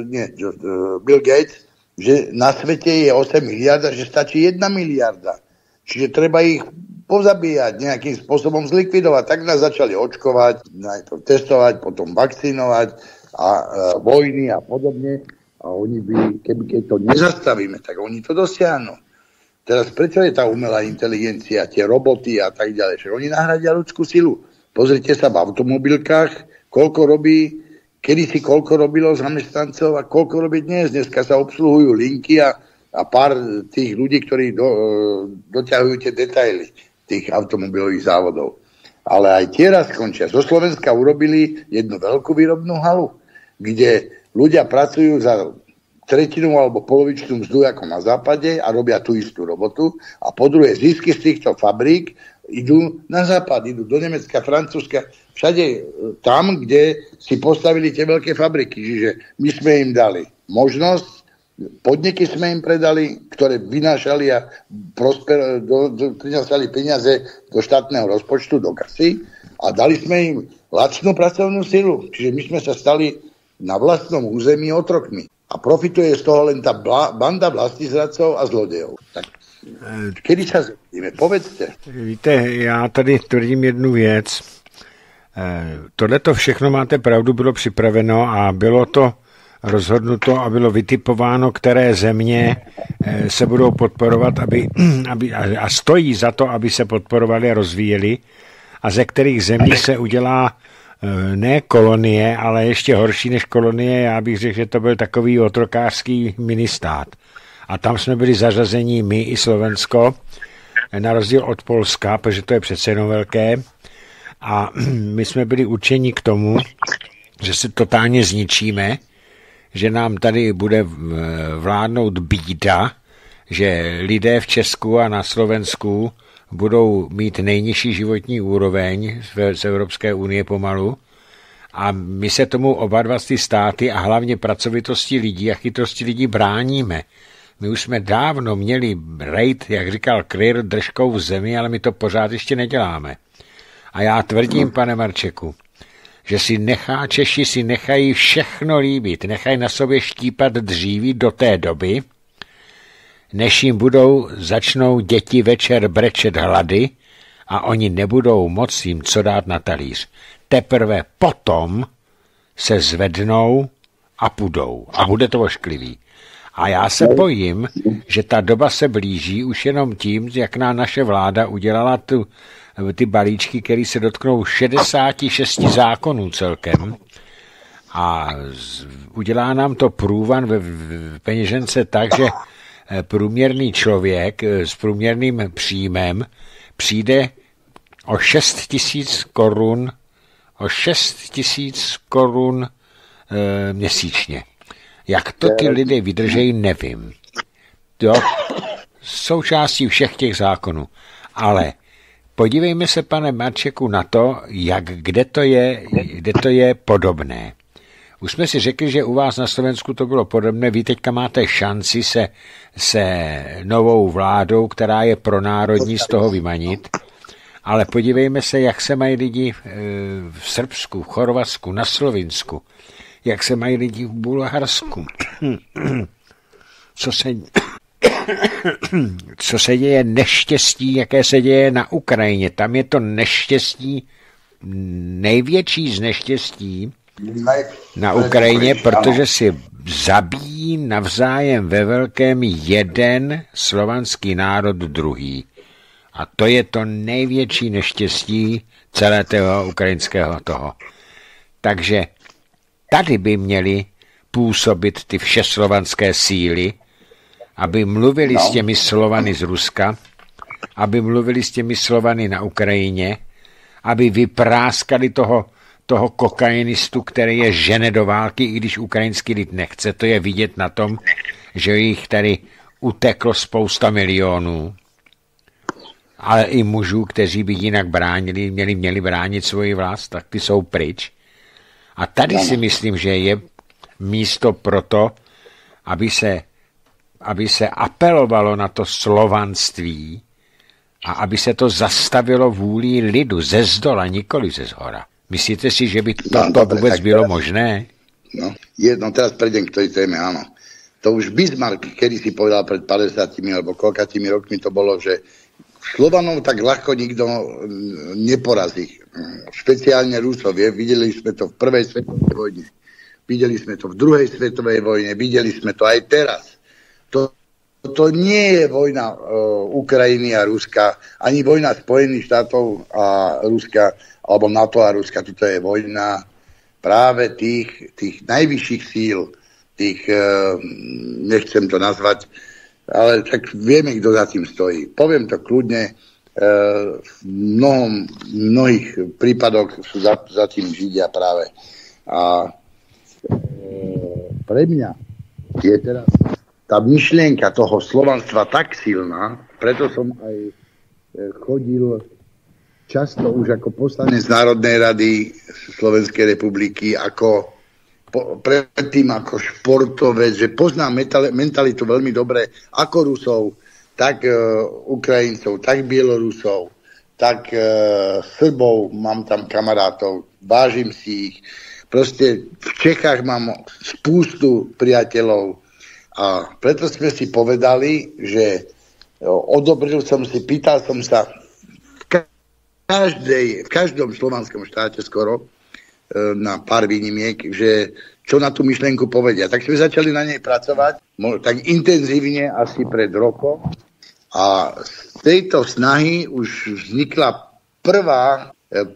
Bill Gates, že na svete je 8 miliard a že stačí 1 miliarda. Čiže treba ich pozabíjať, nejakým spôsobom zlikvidovať. Tak nás začali očkovať, testovať, potom vakcinovať a vojny a podobne. A oni by, keď to nezastavíme, tak oni to dosiahnu. Teraz prečo je tá umelá inteligencia, tie roboty a tak ďalej? Že oni nahradia ľudskú silu. Pozrite sa v automobilkách, koľko robí, kedysi koľko robilo zamestnancov a koľko robí dnes. Dneska sa obsluhujú linky a pár tých ľudí, ktorí doťahujú tie detaily tých automobilových závodov. Ale aj tie raz skončia. Zo Slovenska urobili jednu veľkú výrobnú halu, kde ľudia pracujú za tretinu alebo polovičnú mzdu ako na západe a robia tú istú robotu. A po druhé, zisky z týchto fabrík idú na západ, idú do Nemecka, Francúzska, všade tam, kde si postavili tie veľké fabriky. Čiže my sme im dali možnosť, podniky sme im predali, ktoré vynášali a prinášali peniaze do štátneho rozpočtu, do kasy a dali sme im lacnú pracovnú silu. Čiže my sme sa stali na vlastnom území otrokmi. A profituje z toho len tá banda vlastizradcov a zlodejov. Tak kedy sa zvedíme? Povedzte. Víte, já tady tvrdím jednu věc. Tohleto všechno, máte pravdu, bylo připraveno a bylo to rozhodnuto a bylo vytipováno, které země se budou podporovat a stojí za to, aby se podporovali a rozvíjeli a ze kterých zemí se udělá ne kolonie, ale ještě horší než kolonie, já bych řekl, že to byl takový otrokářský ministát. A tam jsme byli zařazení my i Slovensko, na rozdíl od Polska, protože to je přece jenom velké. A my jsme byli určeni k tomu, že se totálně zničíme, že nám tady bude vládnout bída, že lidé v Česku a na Slovensku budou mít nejnižší životní úroveň z Evropské unie pomalu a my se tomu oba dva ty státy a hlavně pracovitosti lidí a chytrosti lidí bráníme. My už jsme dávno měli rejt, jak říkal Kryr, držkou v zemi, ale my to pořád ještě neděláme. A já tvrdím, pane Marčeku, že Češi si nechají všechno líbit, nechají na sobě štípat dříví do té doby, než jim začnou děti večer brečet hlady a oni nebudou moct jim co dát na talíř. Teprve potom se zvednou a půjdou. A bude to ošklivý. A já se bojím, že ta doba se blíží už jenom tím, jak naše vláda udělala ty balíčky, které se dotknou 66 zákonů celkem a udělá nám to průvan ve peněžence tak, že průměrný člověk s průměrným příjmem přijde o 6 000 korun měsíčně. Jak to ty lidé vydržejí, nevím. Jo, součástí všech těch zákonů. Ale podívejme se, pane Marčeku, na to, kde to je podobné. Už jsme si řekli, že u vás na Slovensku to bylo podobné. Vy teďka máte šanci se novou vládou, která je pronárodní, z toho vymanit. Ale podívejme se, jak se mají lidi v Srbsku, v Chorvatsku, na Slovinsku. Jak se mají lidi v Bulharsku. Co se děje neštěstí, jaké se děje na Ukrajině. Tam je to neštěstí největší z neštěstí na Ukrajině, protože si zabíjí navzájem ve velkém jeden slovanský národ druhý. A to je to největší neštěstí celé toho ukrajinského toho. Takže tady by měly působit ty všeslovanské síly, aby mluvili s těmi Slovany z Ruska, aby mluvili s těmi Slovany na Ukrajině, aby vypráskali toho kokainistu, který je žene do války, i když ukrajinský lid nechce. To je vidět na tom, že jich tady uteklo spousta milionů, ale i mužů, kteří by jinak bránili, měli bránit svoji vlast, tak ty jsou pryč. A tady si myslím, že je místo pro to, aby se apelovalo na to slovanství a aby se to zastavilo vůlí lidu ze zdola, nikoli ze zhora. Myslíte si, že by toto vůbec bylo možné? No teraz prejdem k tej téme, áno. To už Bismarck, kedy si povedal pred 50 alebo koľkatými rokmi to bolo, že Slovanov tak ľahko nikto neporazí. Špeciálne Rusov, videli sme to v prvej svetovej vojne, videli sme to v druhej svetovej vojne, videli sme to aj teraz. To nie je vojna Ukrajiny a Ruska, ani vojna Spojených štátov a Ruska, alebo NATO a Ruska. Toto je vojna práve tých najvyšších síl, nechcem to nazvať, ale tak vieme, kto za tým stojí. Poviem to kľudne, v mnohých prípadoch sú za tým Židia práve. A pre mňa je teraz tá myšlienka toho slovanstva tak silná, preto som aj chodil často už ako poslanec Národnej rady Slovenskej republiky, ako predtým ako športovec, že poznám mentalitu veľmi dobre ako Rusov, tak Ukrajincov, tak Bielorusov, tak Srbov, mám tam kamarátov, vážim si ich. Proste v Čechách mám spústu priateľov a preto sme si povedali, že odobril som si, pýtal som sa v každom slovanskom štáte skoro na pár výnimiek, že čo na tú myšlienku povedia. Tak sme začali na nej pracovať tak intenzívne asi pred rokom a z tejto snahy už vznikla prvá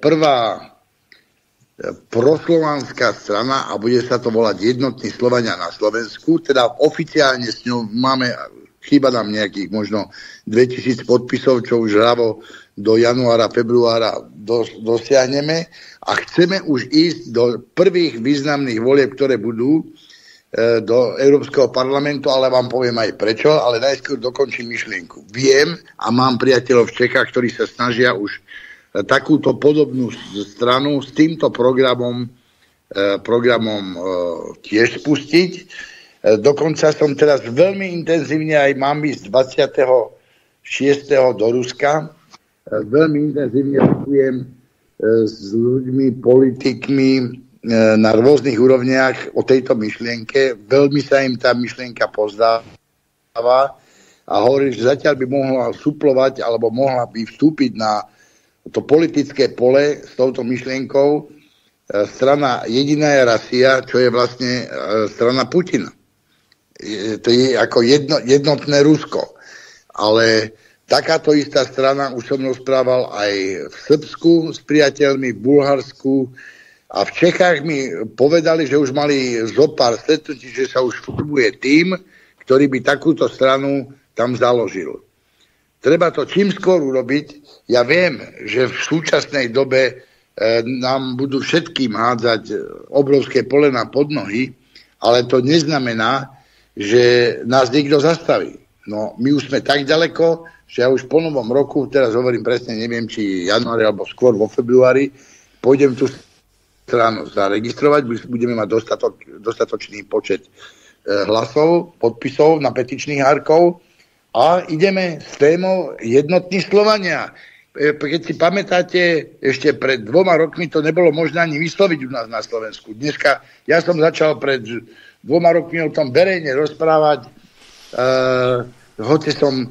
proslovanská strana a bude sa to volať Jednotní Slovania na Slovensku. Teda oficiálne s ňou máme, chýba nám nejakých možno 2000 podpisov, čo už hravo do januára, februára dosiahneme a chceme už ísť do prvých významných volieb, ktoré budú do Európskeho parlamentu, ale vám poviem aj prečo, ale najskôr dokončím myšlienku. Viem a mám priateľov v Čechách, ktorí sa snažia už takúto podobnú stranu s týmto programom tiež spustiť. Dokonca som teraz veľmi intenzívne aj mám ísť 26. do Ruska. Veľmi intenzívne rokujem s ľuďmi, politikmi na rôznych úrovniach o tejto myšlienke. Veľmi sa im tá myšlienka pozdáva a hovorí, že zatiaľ by mohla suplovať alebo mohla by vstúpiť na to politické pole s touto myšlienkou strana Jediná Rasia, čo je vlastne strana Putina. To je ako jednotné Rusko. Ale takáto istá strana, už som rozprával aj v Srbsku s priateľmi, v Bulharsku a v Čechách mi povedali, že už mali zo pár stretnutí, že sa už formuje tým, ktorý by takúto stranu tam založil. Treba to čím skôr urobiť. Ja viem, že v súčasnej dobe nám budú všetkým hádzať obrovské polena pod nohy, ale to neznamená, že nás niekto zastaví. No, my už sme tak ďaleko, že ja už po novom roku, teraz hovorím presne, neviem, či januári alebo skôr vo februári, pôjdem tú stranu zaregistrovať, budeme mať dostatočný počet hlasov, podpisov na petičných hárkov a ideme s témou jednotní Slovania. Keď si pamätáte, ešte pred 2 rokmi to nebolo možné ani vysloviť u nás na Slovensku. Dneska, ja som začal pred 2 rokmi o tom verejne rozprávať, hoci som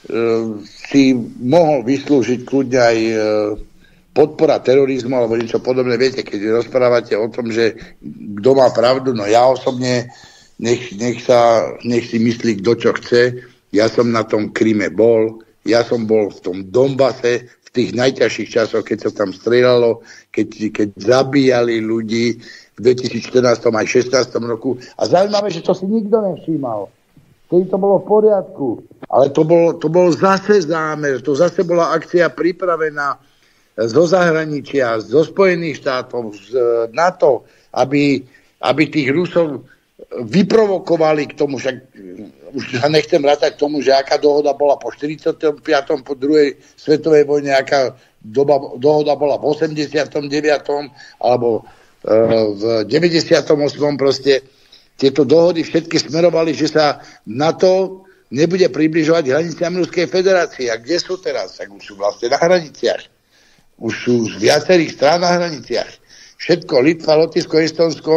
si mohol vyslúžiť kľudne aj podpora terorizmu alebo niečo podobné. Viete, keď rozprávate o tom, že kto má pravdu, no ja osobne nech si myslí kto čo chce. Ja som na tom Kryme bol, ja som bol v tom Donbase v tých najťažších časoch, keď sa tam strieľalo, keď zabíjali ľudí v 2014 aj 2016 roku. A zaujímavé, že to si nikto nevšímal. Vtedy to bolo v poriadku. Ale to bol zase zámer, to zase bola akcia pripravená zo zahraničia, zo Spojených štátov, z NATO, aby tých Rusov vyprovokovali k tomu, však už sa nechcem vrátať k tomu, že aká dohoda bola po 45. po druhej svetovej vojne, aká dohoda bola v 89. alebo v 98. proste. Tieto dohody všetky smerovali, že sa NATO nebude približovať hraniciam Ruskej federácie. A kde sú teraz? Tak už sú vlastne na hraniciach. Už sú z viacerých strán na hraniciach. Všetko, Litva, Lotyšsko, Estonsko,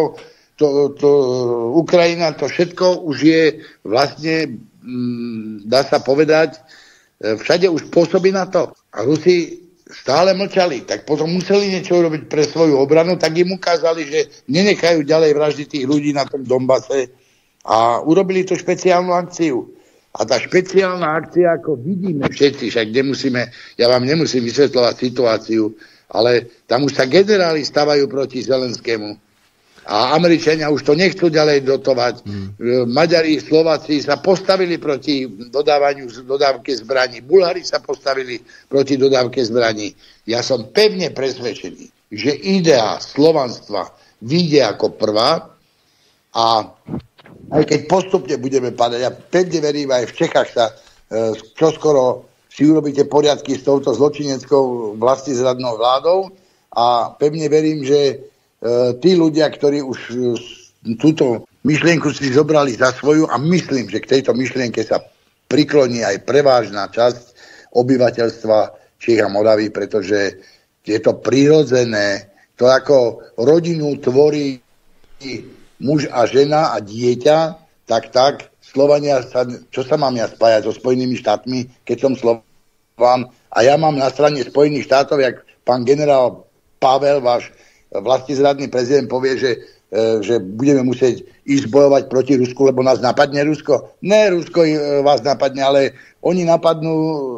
Ukrajina, to všetko už je vlastne, dá sa povedať, všade už pôsobí na to. A Rusi stále mlčali, tak potom museli niečo urobiť pre svoju obranu, tak im ukázali, že nenechajú ďalej vraždiť tých ľudí na tom Donbase a urobili tú špeciálnu akciu. A tá špeciálna akcia, ako vidíme všetci, však ja vám nemusím vysvetľovať situáciu, ale tam už sa generáli stavajú proti Zelenskému. A Američania už to nechcú ďalej dotovať. Maďari, Slováci sa postavili proti dodávke zbraní. Bulhári sa postavili proti dodávke zbraní. Ja som pevne presvedčený, že idea slovanstva vyjde ako prvá a aj keď postupne budeme padať, ja pevne verím, aj v Čechách sa čoskoro si urobíte poriadky s touto zločineckou vlastizradnou vládou a pevne verím, že tí ľudia, ktorí už túto myšlienku si zobrali za svoju a myslím, že k tejto myšlienke sa prikloní aj prevážna časť obyvateľstva Čiech a Moravy, pretože je to prirodzené. To ako rodinu tvorí muž a žena a dieťa, tak Slovania čo sa mám ja spájať so Spojenými štátmi, keď som Slovan a ja mám na strane Spojených štátov, jak pán generál Pavel, váš vlastizradný prezident povie, že budeme musieť ísť bojovať proti Rusku, lebo nás napadne Rusko. Ne, Rusko vás napadne, ale oni napadnú,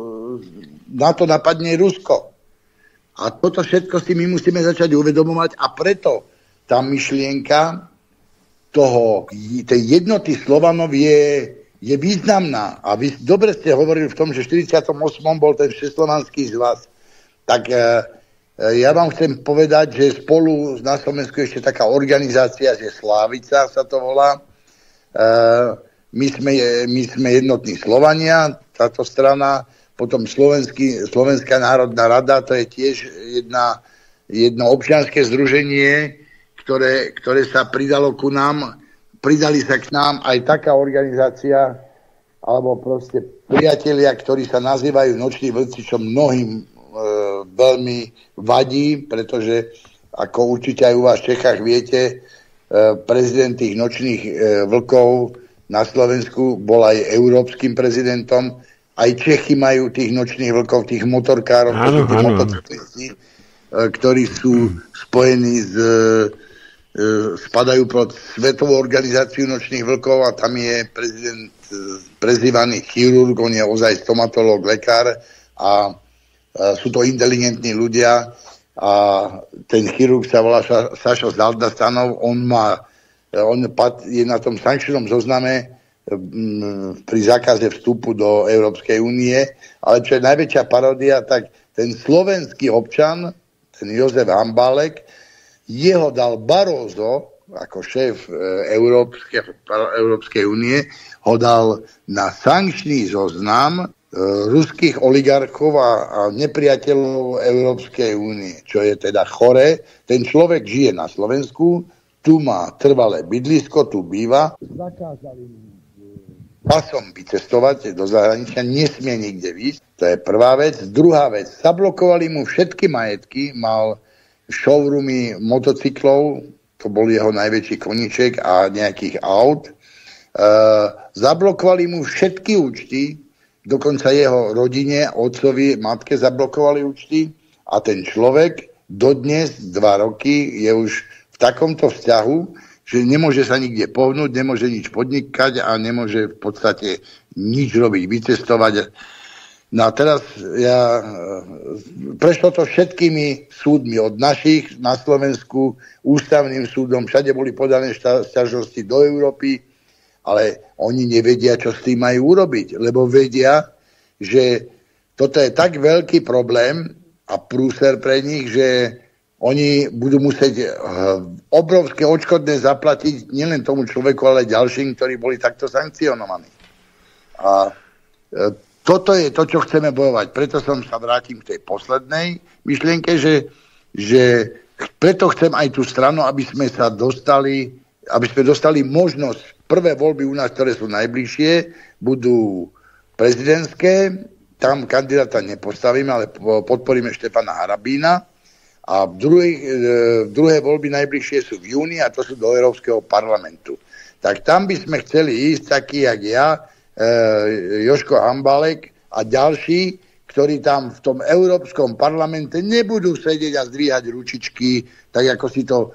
NATO napadne Rusko. A toto všetko si my musíme začať uvedomovať a preto tá myšlienka tej jednoty Slovanov je významná. A vy dobre ste hovorili v tom, že v 48. bol ten Všeslovanský zväz. Tak ja vám chcem povedať, že spolu na Slovensku ešte taká organizácia, že Slávica sa to volá. My sme jednotní Slovania, táto strana, potom Slovenská národná rada, to je tiež jedno občianske združenie, ktoré sa pridalo ku nám. Pridali sa k nám aj taká organizácia, alebo proste priatelia, ktorí sa nazývajú Noční vlci, čo mnohým veľmi vadí, pretože ako určite aj u vás v Čechách viete, prezident tých nočných vlkov na Slovensku bol aj európskym prezidentom. Aj Čechy majú tých nočných vlkov, tých motorkárov, motocyklisti, ktorí sú spojení spadajú pod Svetovú organizáciu nočných vlkov a tam je prezident prezývaný chirurg, on je ozaj stomatológ, lekár a sú to inteligentní ľudia a ten chirurg sa volá Sašo Zaldastanov, on je na tom sankčnom zozname pri zákaze vstupu do Európskej únie, ale čo je najväčšia paródia, tak ten slovenský občan, ten Jozef Hambálek, jeho dal Barroso, ako šéf Európskej únie, ho dal na sankčný zoznam ruských oligarchov a nepriateľov Európskej únie, čo je teda choré. Ten človek žije na Slovensku, tu má trvalé bydlisko, tu býva. Zakázali mu pasom vycestovať do zahraničia, nesmie nikde výjsť. To je prvá vec. Druhá vec, zablokovali mu všetky majetky, mal showroomy motocyklov, to bol jeho najväčší koníček, a nejakých aut. Zablokovali mu všetky účty, dokonca jeho rodine, otcovi, matke zablokovali účty a ten človek dodnes 2 roky je už v takomto vzťahu, že nemôže sa nikde pohnúť, nemôže nič podnikať a nemôže v podstate nič robiť, vycestovať. No a teraz prešlo to všetkými súdmi, od našich na Slovensku, ústavným súdom, všade boli podané sťažnosti do Európy, ale oni nevedia, čo s tým majú urobiť, lebo vedia, že toto je tak veľký problém a prúser pre nich, že oni budú musieť obrovské odškodné zaplatiť nielen tomu človeku, ale ďalším, ktorí boli takto sankcionovaní. A toto je to, čo chceme bojovať. Preto som sa vrátim k tej poslednej myšlienke, že preto chcem aj tú stranu, aby sme dostali možnosť. Prvé voľby u nás, ktoré sú najbližšie, budú prezidentské. Tam kandidáta nepostavíme, ale podporíme Štefana Harabína. A druhé voľby najbližšie sú v júni a to sú do Európskeho parlamentu. Tak tam by sme chceli ísť taký, jak ja, Jožko Hambálek a ďalší, ktorí tam v tom Európskom parlamente nebudú sedieť a zdvíhať ručičky, tak ako si to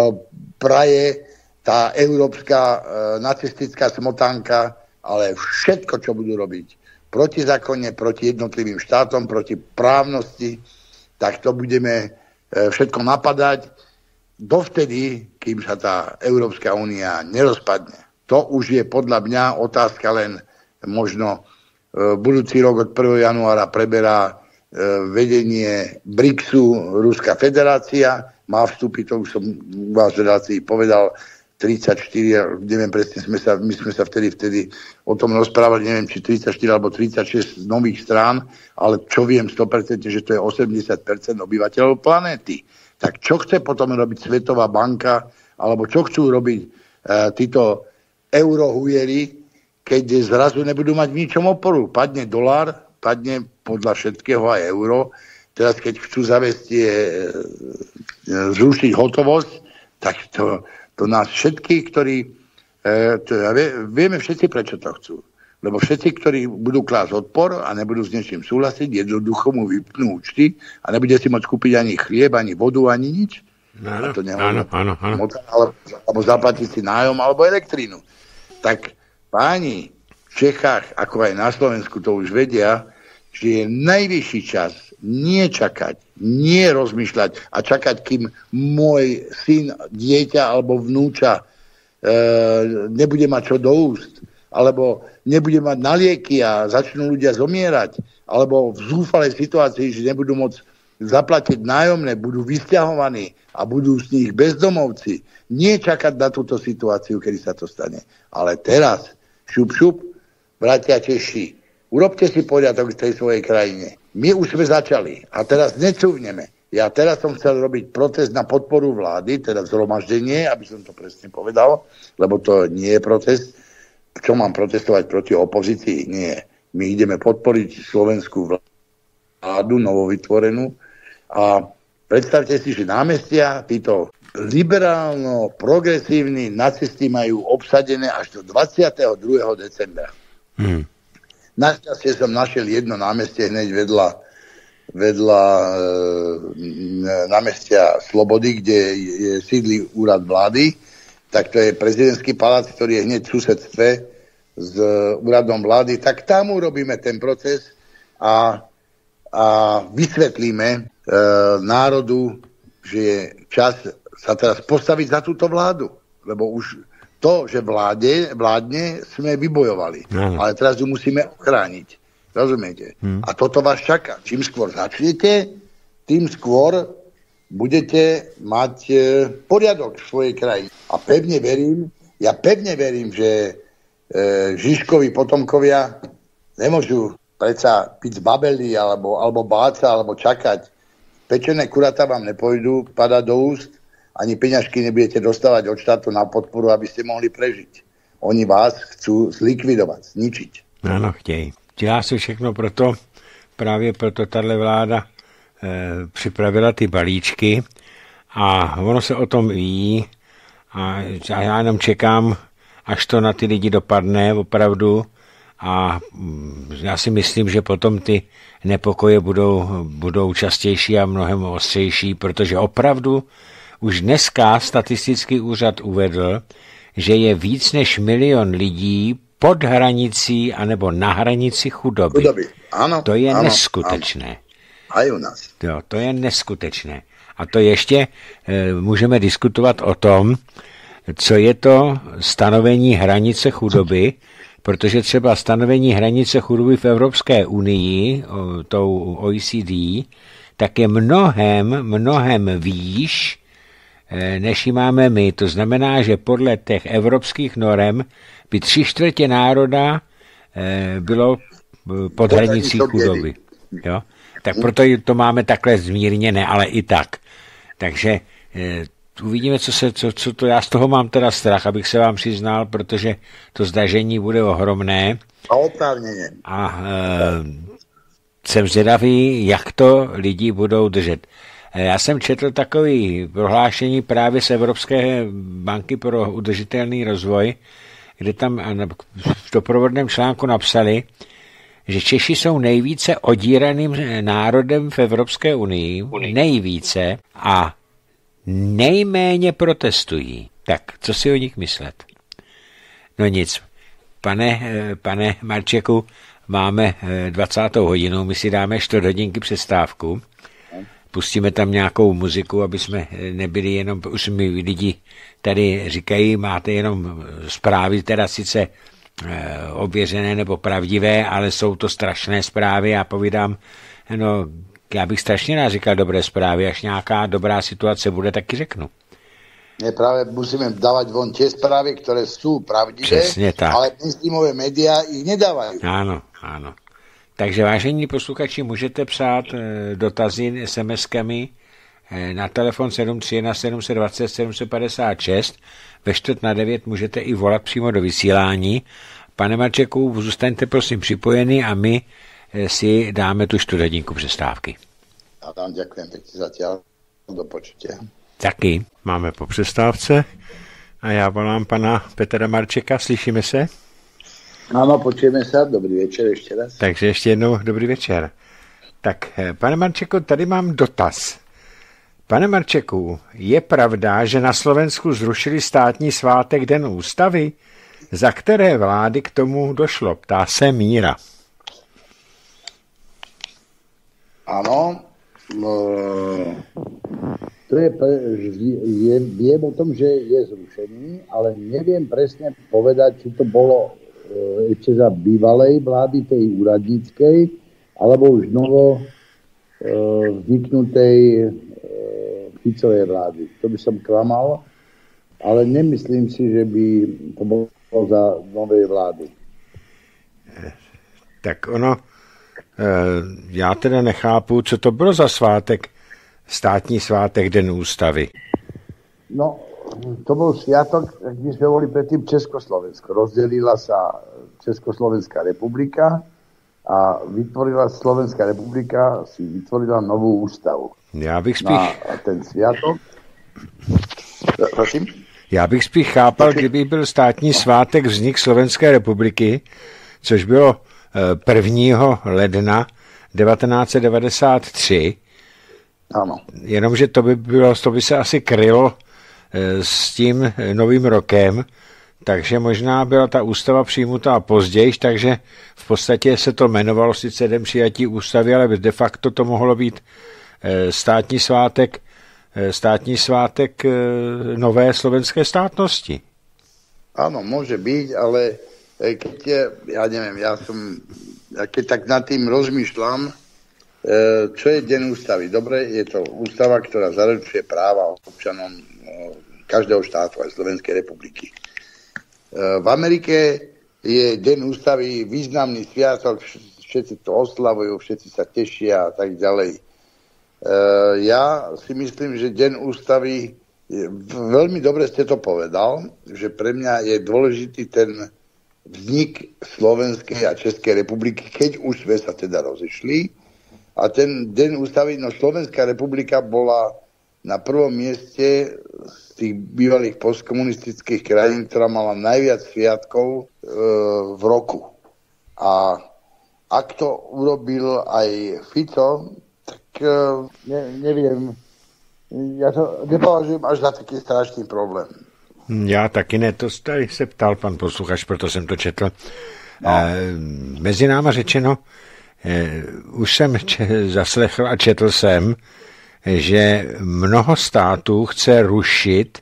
praje tá európska nacistická smotánka, ale všetko, čo budú robiť protizákonne, proti jednotlivým štátom, proti právnosti, tak to budeme všetko napadať dovtedy, kým sa tá Európska únia nerozpadne. To už je podľa mňa otázka len možno budúci rok od 1. januára preberá vedenie BRICSu Ruská federácia, má vstúpiť, to už som u vás v relácii povedal, 34, neviem presne, my sme sa vtedy o tom rozprávali, neviem, či 34 alebo 36 nových strán, ale čo viem 100%, že to je 80% obyvateľov planéty. Tak čo chce potom robiť Svetová banka, alebo čo chcú robiť títo eurohujeri, keď zrazu nebudú mať v ničom oporu. Padne dolár, padne podľa všetkého aj euro. Teraz, keď chcú zaviesť zrušiť hotovosť, tak to nás všetkých, ktorí vieme všetci, prečo to chcú. Lebo všetci, ktorí budú klásť odpor a nebudú s niečím súhlasiť, jednoducho mu vypnú účty a nebude si môcť kúpiť ani chlieb, ani vodu, ani nič. Áno. Alebo zaplatiť si nájom, alebo elektrínu. Tak páni v Čechách, ako aj na Slovensku, to už vedia, že je najvyšší čas nie čakať, nie rozmýšľať a čakať, kým môj syn, dieťa alebo vnúča nebude mať čo do úst, alebo nebude mať na lieky a začnú ľudia zomierať, alebo v zúfalej situácii, že nebudú môcť zaplatiť nájomné, budú vysťahovaní a budú z nich bezdomovci. Nie čakať na túto situáciu, kedy sa to stane. Ale teraz, šup, bratia Češi, urobte si poriadok v tej svojej krajine. My už sme začali a teraz necúvneme. Ja teraz som chcel robiť protest na podporu vlády, teda zhromaždenie, aby som to presne povedal, lebo to nie je protest. Čo mám protestovať proti opozícii? Nie. My ideme podporiť slovenskú vládu, novovytvorenú. A predstavte si, že námestia, títo liberálno-progresívni nacisti majú obsadené až do 22. decembra. Našťastie som našiel jedno námestie hneď vedľa námestia Slobody, kde sídli úrad vlády. Tak to je prezidentský palác, ktorý je hneď v susedstve s úradom vlády. Tak tam urobíme ten proces a vysvetlíme národu, že je čas sa teraz postaviť za túto vládu. Lebo už to, že vládne, sme vybojovali. Ale teraz ju musíme ochrániť. Rozumiete? A toto vás čaká. Čím skôr začnete, tým skôr budete mať poriadok v svojej krajine. A pevne verím, že Žižkovi potomkovia nemôžu predsa piť z babely, alebo báca, alebo čakať. Pečené kuratá vám nepôjdu padať do úst, ani peňažky nebudete dostávať od štátu na podporu, aby ste mohli prežiť. Oni vás chcú zlikvidovať, zničiť. Ano, chtějí. Dělá se všechno proto, právě proto tahle vláda připravila ty balíčky a ono se o tom ví a já jenom čekám, až to na ty lidi dopadne opravdu a já si myslím, že potom ty nepokoje budou častější a mnohem ostřejší, protože opravdu už dneska statistický úřad uvedl, že je víc než 1 milion lidí pod hranicí anebo na hranici chudoby. Ano, to je neskutečné. Ano. A i u nás. Jo, to je neskutečné. A to ještě můžeme diskutovat o tom, co je to stanovení hranice chudoby, protože třeba stanovení hranice chudoby v Evropské unii, tou OECD, tak je mnohem výš, než ji máme my. To znamená, že podle těch evropských norem by 3/4 národa bylo pod hranicí chudoby. Jo? Tak proto to máme takhle zmírněné, ale i tak. Takže uvidíme, co to já z toho mám teda strach, abych se vám přiznal, protože to zdažení bude ohromné. A oprávněně. A jsem zvědavý, jak to lidi budou držet. Já jsem četl takový prohlášení právě z Evropské banky pro udržitelný rozvoj, kde tam v doprovodném článku napsali, že Češi jsou nejvíce odíraným národem v Evropské unii, nejvíce a nejméně protestují. Tak, co si o nich myslet? No nic, pane Marčeku, máme 20. hodinu, my si dáme 4 hodinky přestávku, pustíme tam nějakou muziku, aby jsme nebyli jenom, už mi lidi tady říkají, máte jenom zprávy, teda sice ověřené nebo pravdivé, ale jsou to strašné zprávy. Já povídám, no, já bych strašně rád říkal dobré zprávy, až nějaká dobrá situace bude, taky řeknu. Ne, práve musíme dávať von tie správy, ktoré sú pravdivé, ale mainstreamové médiá ich nedávajú. Áno. Takže vážení posluchači, můžete psát dotazy SMS-kami na telefon 731 720 756. Ve 8:45 můžete i volat přímo do vysílání. Pane Marčeku, zůstaňte prosím připojení a my si dáme tu 4 hodinku přestávky. A vám ďakujem pekne zatiaľ. Do počutia. Taky máme po přestávce a já volám pana Petra Marčeka. Slyšíme se? Áno, počujeme sa. Dobrý večer ešte raz. Takže ještě jednou dobrý večer. Tak, pane Marčeku, tady mám dotaz. Pane Marčeku, je pravda, že na Slovensku zrušili státní svátek Den ústavy? Za které vlády k tomu došlo? Ptá se Míra. Áno. Viem o tom, že je zrušený, ale neviem presne povedať, či to bolo ešte za bývalej vlády, tej úradníckej, alebo už novo vzniknutej Ficovej vlády. To by som klamal, ale nemyslím si, že by to bolo za novej vlády. Tak ono, já teda nechápu, co to bylo za svátek, státní svátek Den ústavy. No, to bol sviatok, kde sme boli predtým Československo. Rozdelila sa Československá republika a vytvorila Slovenská republika, si vytvorila novú ústavu. Já bych spíš... Na ten sviatok... Prosím? Já bych spíš chápal, kdyby byl státní svátek vznik Slovenské republiky, což bylo 1. ledna 1993. Ano. Jenomže to by se asi krylo s tím novým rokem, takže možná byla ta ústava přijmutá později, takže v podstatě se to jmenovalo sice Den přijatí ústavy, ale de facto to mohlo být státní svátek nové slovenské státnosti. Áno, môže byť, ale keď ja neviem, keď tak nad tým rozmýšľam, čo je deň ústavy. Dobre, je to ústava, ktorá zaručuje práva občanom každého štátu, aj Slovenskej republiky. V Amerike je deň ústavy významný sviatok, všetci to oslavujú, všetci sa tešia a tak ďalej. Ja si myslím, že deň ústavy, veľmi dobre ste to povedal, že pre mňa je dôležitý ten vznik Slovenskej a Českej republiky, keď už sme sa teda rozišli. A ten deň ústavy, no Slovenská republika bola na prvom mieste z tých bývalých postkomunistických krajín, ktorá mala najviac sviatkov v roku. A ak to urobil aj Fico, tak neviem, ja to nepovažujem až za taký strašný problém. Já taky ne, to tady se ptal pan posluchač, proto jsem to četl. No. Mezi náma řečeno, už jsem zaslechl a četl jsem, že mnoho států chce rušit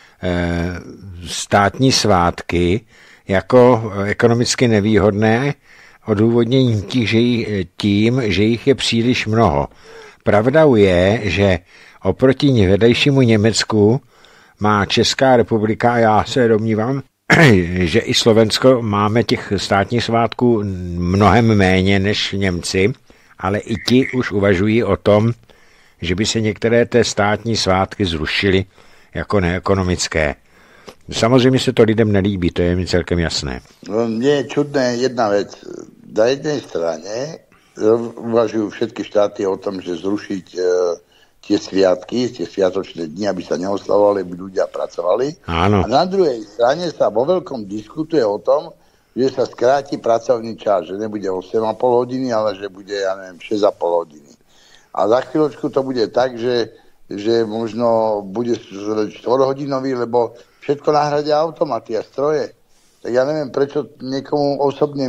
státní svátky jako ekonomicky nevýhodné, odůvodnění tím, že jich je příliš mnoho. Pravdou je, že oproti vedlejšímu Německu má Česká republika, a já se domnívám, že i Slovensko máme těch státních svátků mnohem méně než Němci, ale i ti už uvažují o tom, že by se některé té státní svátky zrušily jako neekonomické. Samozřejmě se to lidem nelíbí, to je mi celkem jasné. No, mně je čudné jedna věc. Na jednej strane uvažujú všetky štáty o tom, že zrušiť tie sviatky, tie sviatočné dni, aby sa neoslavovali, aby ľudia pracovali. Áno. A na druhej strane sa vo veľkom diskutuje o tom, že sa skráti pracovný čas, že nebude 8,5 hodiny, ale že bude, 6,5 hodiny. A za chvíľočku to bude tak, že možno bude 4-hodinový, lebo všetko nahradia automaty a stroje. Tak ja neviem, prečo niekomu osobne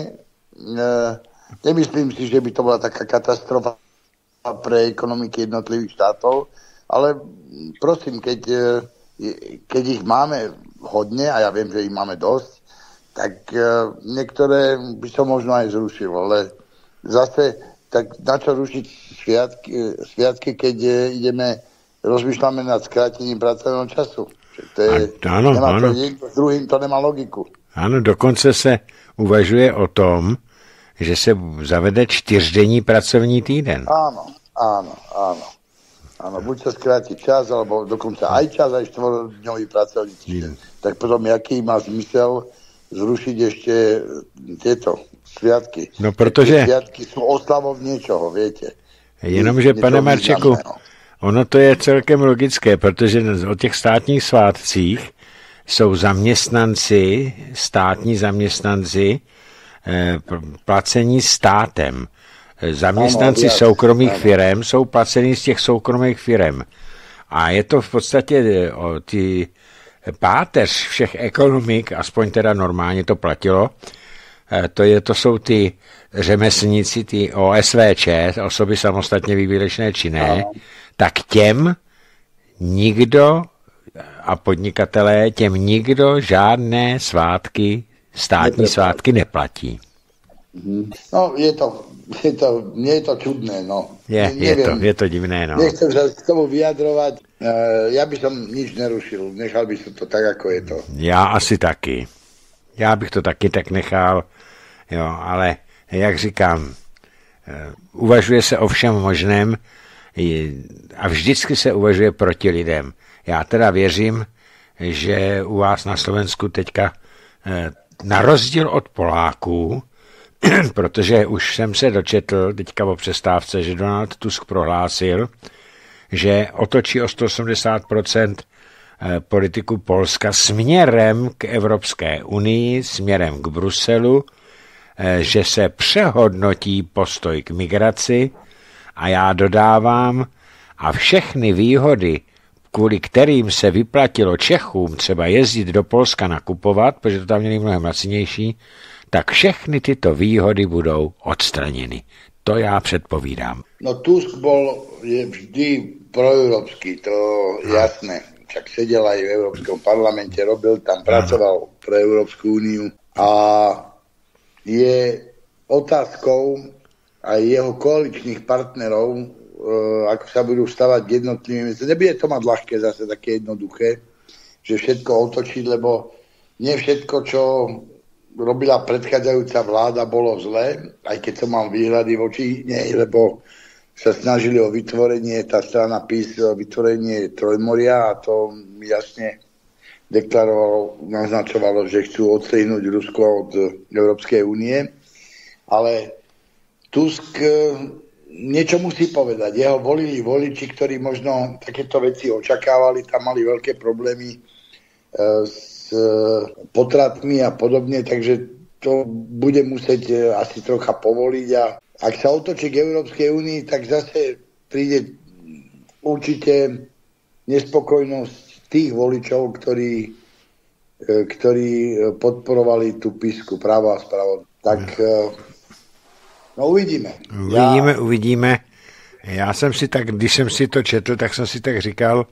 nemyslím si, že by to bola taká katastrofa pre ekonomiky jednotlivých štátov, ale prosím, keď ich máme hodne, a ja viem, že ich máme dosť, tak niektoré by som možno aj zrušil, ale zase tak na čo rušiť sviatky, keď rozmýšľame nad skrátením pracovného času. To je, áno. S druhým to nemá logiku. Ano, dokonce se uvažuje o tom, že se zavede 4denní pracovní týden. Áno, buď sa skráti čas, alebo dokonca aj čas, aj 4-dňový pracovný týden. Tak potom, jaký má zmysel zrušiť ešte tieto sviatky? No, protože... Sviatky sú oslavou niečoho, viete. Jenomže, pane Marčeku, ono to je celkem logické, protože o těch státních svátcích jsou zaměstnanci, státní zaměstnanci, placení státem. Zaměstnanci soukromých firem jsou placení z těch soukromých firem. A je to v podstatě ty páteř všech ekonomik, aspoň teda normálně to platilo, to jsou ty řemeslníci, ty OSVČ, osoby samostatně výdělečné činné, tak těm nikdo a podnikatelé, těm nikdo žádné svátky, státní svátky neplatí. No, mne je to čudné, no. Je to divné, no. Nechcem sa k tomu vyjadrovať. Ja by som nič nerušil. Nechal by som to tak, ako je to. Já asi taky. Já bych to taky tak nechal. Jo, ale jak říkám, uvažuje se o všem možném a vždycky se uvažuje proti lidem. Já teda věřím, že u vás na Slovensku teďka na rozdíl od Poláků, protože už jsem se dočetl teďka o přestávce, že Donald Tusk prohlásil, že otočí o 180% politiku Polska směrem k Evropské unii, směrem k Bruselu, že se přehodnotí postoj k migraci a já dodávám, a všechny výhody, kvůli kterým se vyplatilo Čechům třeba jezdit do Polska nakupovat, protože to tam měli mnohem lacinější, tak všechny tyto výhody budou odstraněny. To já předpovídám. No Tusk je vždy proeurópsky, to jasné. však sedel aj v Európskom parlamente, robil tam, pracoval pre Európsku úniu a je otázkou aj jeho koaličných partnerov, ako sa budú stavať jednotlivými. Nebude to mať ľahké, zase také jednoduché, že všetko otočiť, lebo nie všetko, čo robila predchádzajúca vláda, bolo zlé, aj keď som mal výhrady voči nej, lebo sa snažili o vytvorenie, tá strana PiS, vytvorenie Trojmoria a to jasne deklarovalo, naznačovalo, že chcú odstrihnúť Rusko od Európskej únie. Ale Tusk niečo musí povedať. Jeho volili voliči, ktorí možno takéto veci očakávali, tam mali veľké problémy s potratmi a podobne, takže to bude musieť asi trocha povoliť a ak sa otočí k Európskej únii, tak zase príde určite nespokojnosť tých voličov, ktorí podporovali tú pisku právo a spravodlivosť. Tak no uvidíme. Uvidíme. Já jsem si tak, když jsem si to četl, tak jsem si tak říkal,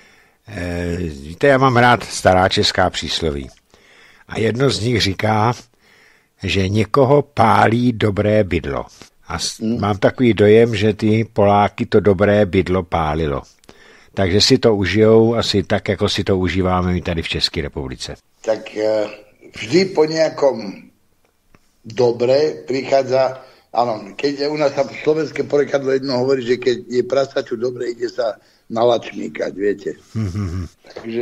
víte, já mám rád stará česká přísloví. A jedno z nich říká, že někoho pálí dobré bydlo. A mám takový dojem, že ty Poláky to dobré bydlo pálilo. Takže si to užijou asi tak, jako si to užíváme my tady v České republice. Tak vždy po nejakom dobre prichádza, áno, keď u nás sa slovenské porekadlo jedno hovorí, že keď je prasaču dobre, ide sa nalačmíkať, viete. Takže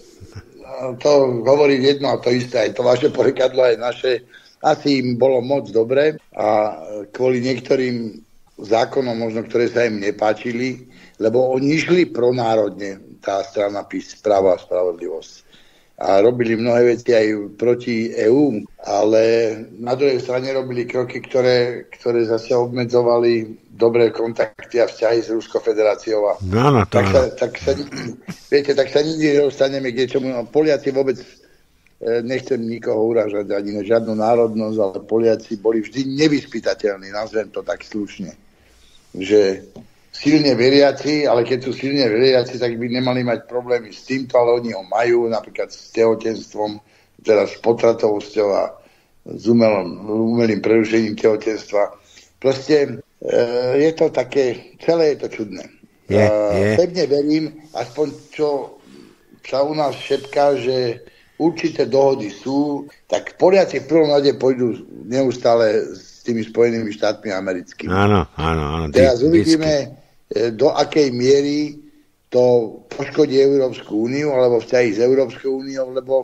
to hovorí jedno a to isté, aj to vaše porekadlo, aj naše. Asi im bolo moc dobre a kvôli niektorým zákonom, možno ktoré sa im nepáčili, lebo oni išli pronárodne, tá strana PiS, právo a spravodlivosť. A robili mnohé veci aj proti EÚ, ale na druhej strane robili kroky, ktoré zase obmedzovali dobré kontakty a vzťahy s Ruskou federáciou. Tak sa nikdy nedostaneme k niečomu. Poliaci vôbec nechcem nikoho uražať, ani na žiadnu národnosť, ale Poliaci boli vždy nevyspytateľní, nazvem to tak slušne. Že silne veriaci, ale keď sú silne veriaci, tak by nemali mať problémy s týmto, ale oni ho majú, napríklad s tehotenstvom, teda s potratovosťou a s umelým prerušením tehotenstva. Proste je to také, celé je to čudné. Pevne verím, aspoň čo sa u nás šepká, že určité dohody sú, tak Poliaci v prvom rade pôjdu neustále s tými Spojenými štátmi americkými. Áno. Teraz uvidíme, do akej miery to poškodí Európsku úniu alebo vzťahy s Európskou úniou, lebo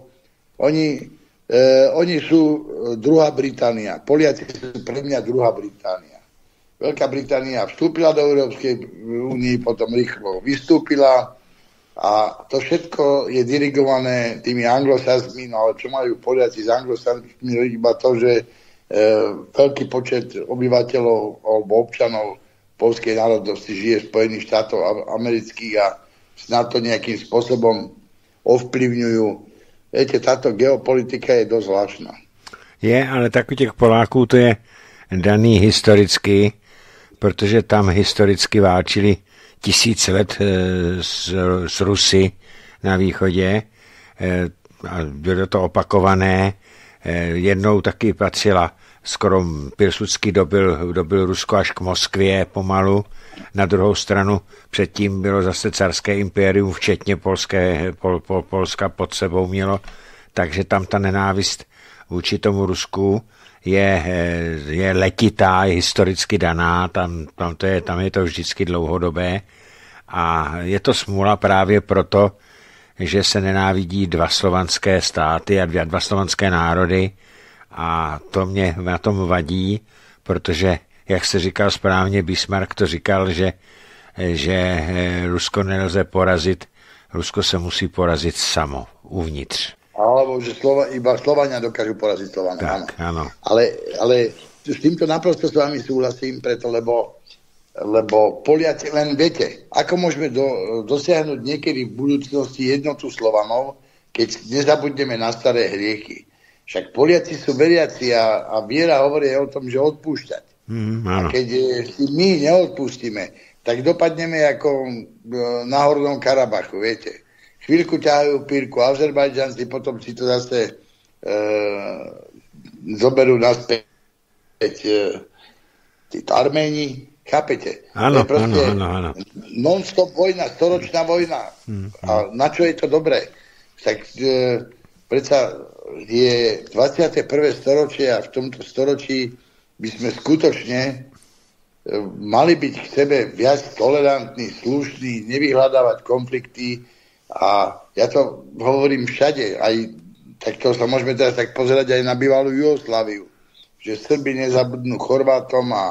oni sú druhá Británia. Poliaci sú pre mňa druhá Británia. Veľká Británia vstúpila do Európskej únie, potom rýchlo vystúpila a to všetko je dirigované tými anglosázmi, no ale čo majú Poliaci s anglosázmi, iba to, že veľký počet obyvateľov alebo občanov poľskej národnosti žije v Spojených štátoch amerických a snad to nejakým spôsobom ovplyvňujú. Viete, táto geopolitika je dosť zvláštna. Je, ale tak u těch Poláků to je daný historicky, protože tam historicky válčili 1000 let s Rusy na východě a bylo to opakované. Jednou taky patřila, skoro Pilsudský dobil Rusko až k Moskvě pomalu. Na druhou stranu předtím bylo zase carské impérium, včetně Polska pod sebou mělo, takže tam ta nenávist vůči tomu Rusku je letitá, je historicky daná, tam je to vždycky dlouhodobé a je to smůla právě proto, že se nenávidí dva slovanské státy a dva slovanské národy a to mě na tom vadí, protože, jak se říkal správně, Bismarck to říkal, že Rusko nelze porazit, Rusko se musí porazit samo, uvnitř. Alebo že iba Slovania dokážu poraziť Slovana. Tak, áno. Ale s týmto naprosto s vami súhlasím, preto, lebo Poliaci, len viete, ako môžeme dosiahnuť niekedy v budúcnosti jednotu Slovanov, keď nezabudneme na staré hriechy. Však Poliaci sú veriaci a viera hovorí o tom, že odpúšťať. A keď si my neodpustíme, tak dopadneme ako na Hornom Karabachu, viete. chvíľku ťahajú pírku Azerbajdžanci, potom si to zase zoberú naspäť títo Arméni. Chápete? Áno, to je proste áno. non-stop vojna, storočná vojna. A na čo je to dobré? Tak predsa je 21. storočie a v tomto storočí by sme skutočne mali byť k sebe viac tolerantní, slušní, nevyhľadávať konflikty a ja to hovorím všade, aj tak to sa môžeme teraz tak pozerať aj na bývalú Jugosláviu, že Srbi nezabudnú Chorvátom a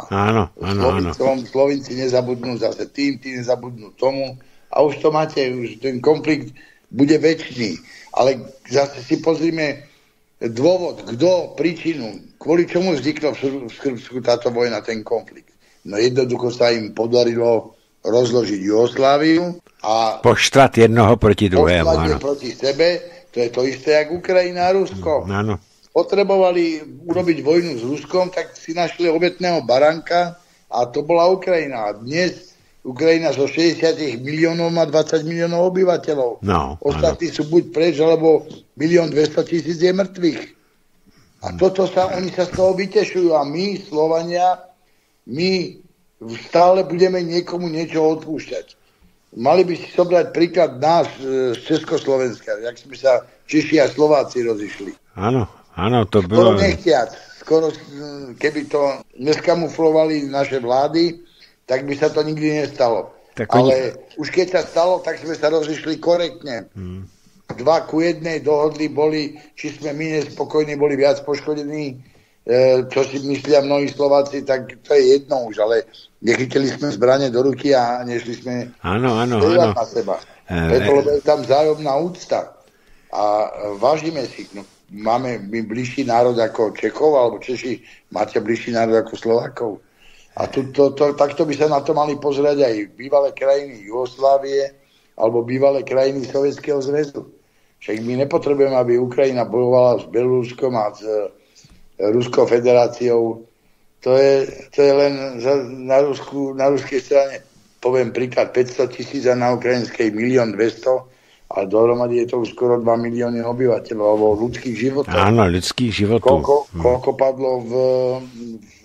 Slovinci nezabudnú zase tým nezabudnú tomu a už to máte, už ten konflikt bude večný. Ale zase si pozrime dôvod, kto, príčinu, kvôli čomu vznikla v Srbsku táto vojna, ten konflikt. No jednoducho sa im podarilo rozložiť Jugosláviu a poštvat jednoho proti druhému. Poštvat proti sebe, to je to isté, jak Ukrajina a Rusko. Áno. Potrebovali urobiť vojnu s Ruskom, tak si našli obetného baránka a to bola Ukrajina. A dnes Ukrajina zo 60 miliónov má 20 miliónov obyvateľov. No, ostatní sú buď preč, alebo 1 200 000 je mŕtvych. A oni sa z toho vytešujú. A my, Slovania, my stále budeme niekomu niečo odpúšťať. Mali by si zobrať príklad nás z Československa, jak sme sa Češi a Slováci rozišli. Áno, to bylo... Skoro keby to neskamuflovali naše vlády, tak by sa to nikdy nestalo. Ale už keď sa stalo, tak sme sa rozišli korektne. 2-1 dohodli boli, či sme my nespokojní, boli viac poškodení, čo si myslia mnohí Slováci, tak to je jedno už, ale nechytili sme zbrane do ruky a nešli sme strieľať na seba. Preto, lebo je tam vzájomná úcta. A vážime si, máme my bližší národ ako Čechov, alebo Češi máte bližší národ ako Slovákov. A takto by sa na to mali pozerať aj bývalé krajiny Jugoslávie alebo bývalé krajiny Sovietskeho zväzu. Však my nepotrebujeme, aby Ukrajina bojovala s Bieloruskom a s Ruskou federáciou. To je len na ruskej strane, poviem príklad, 500 000 a na ukrajinskej 1 200 000, ale dohromady je to už skoro 2 milióny obyvateľov alebo ľudských životov. Áno, ľudských životov. Koľko padlo v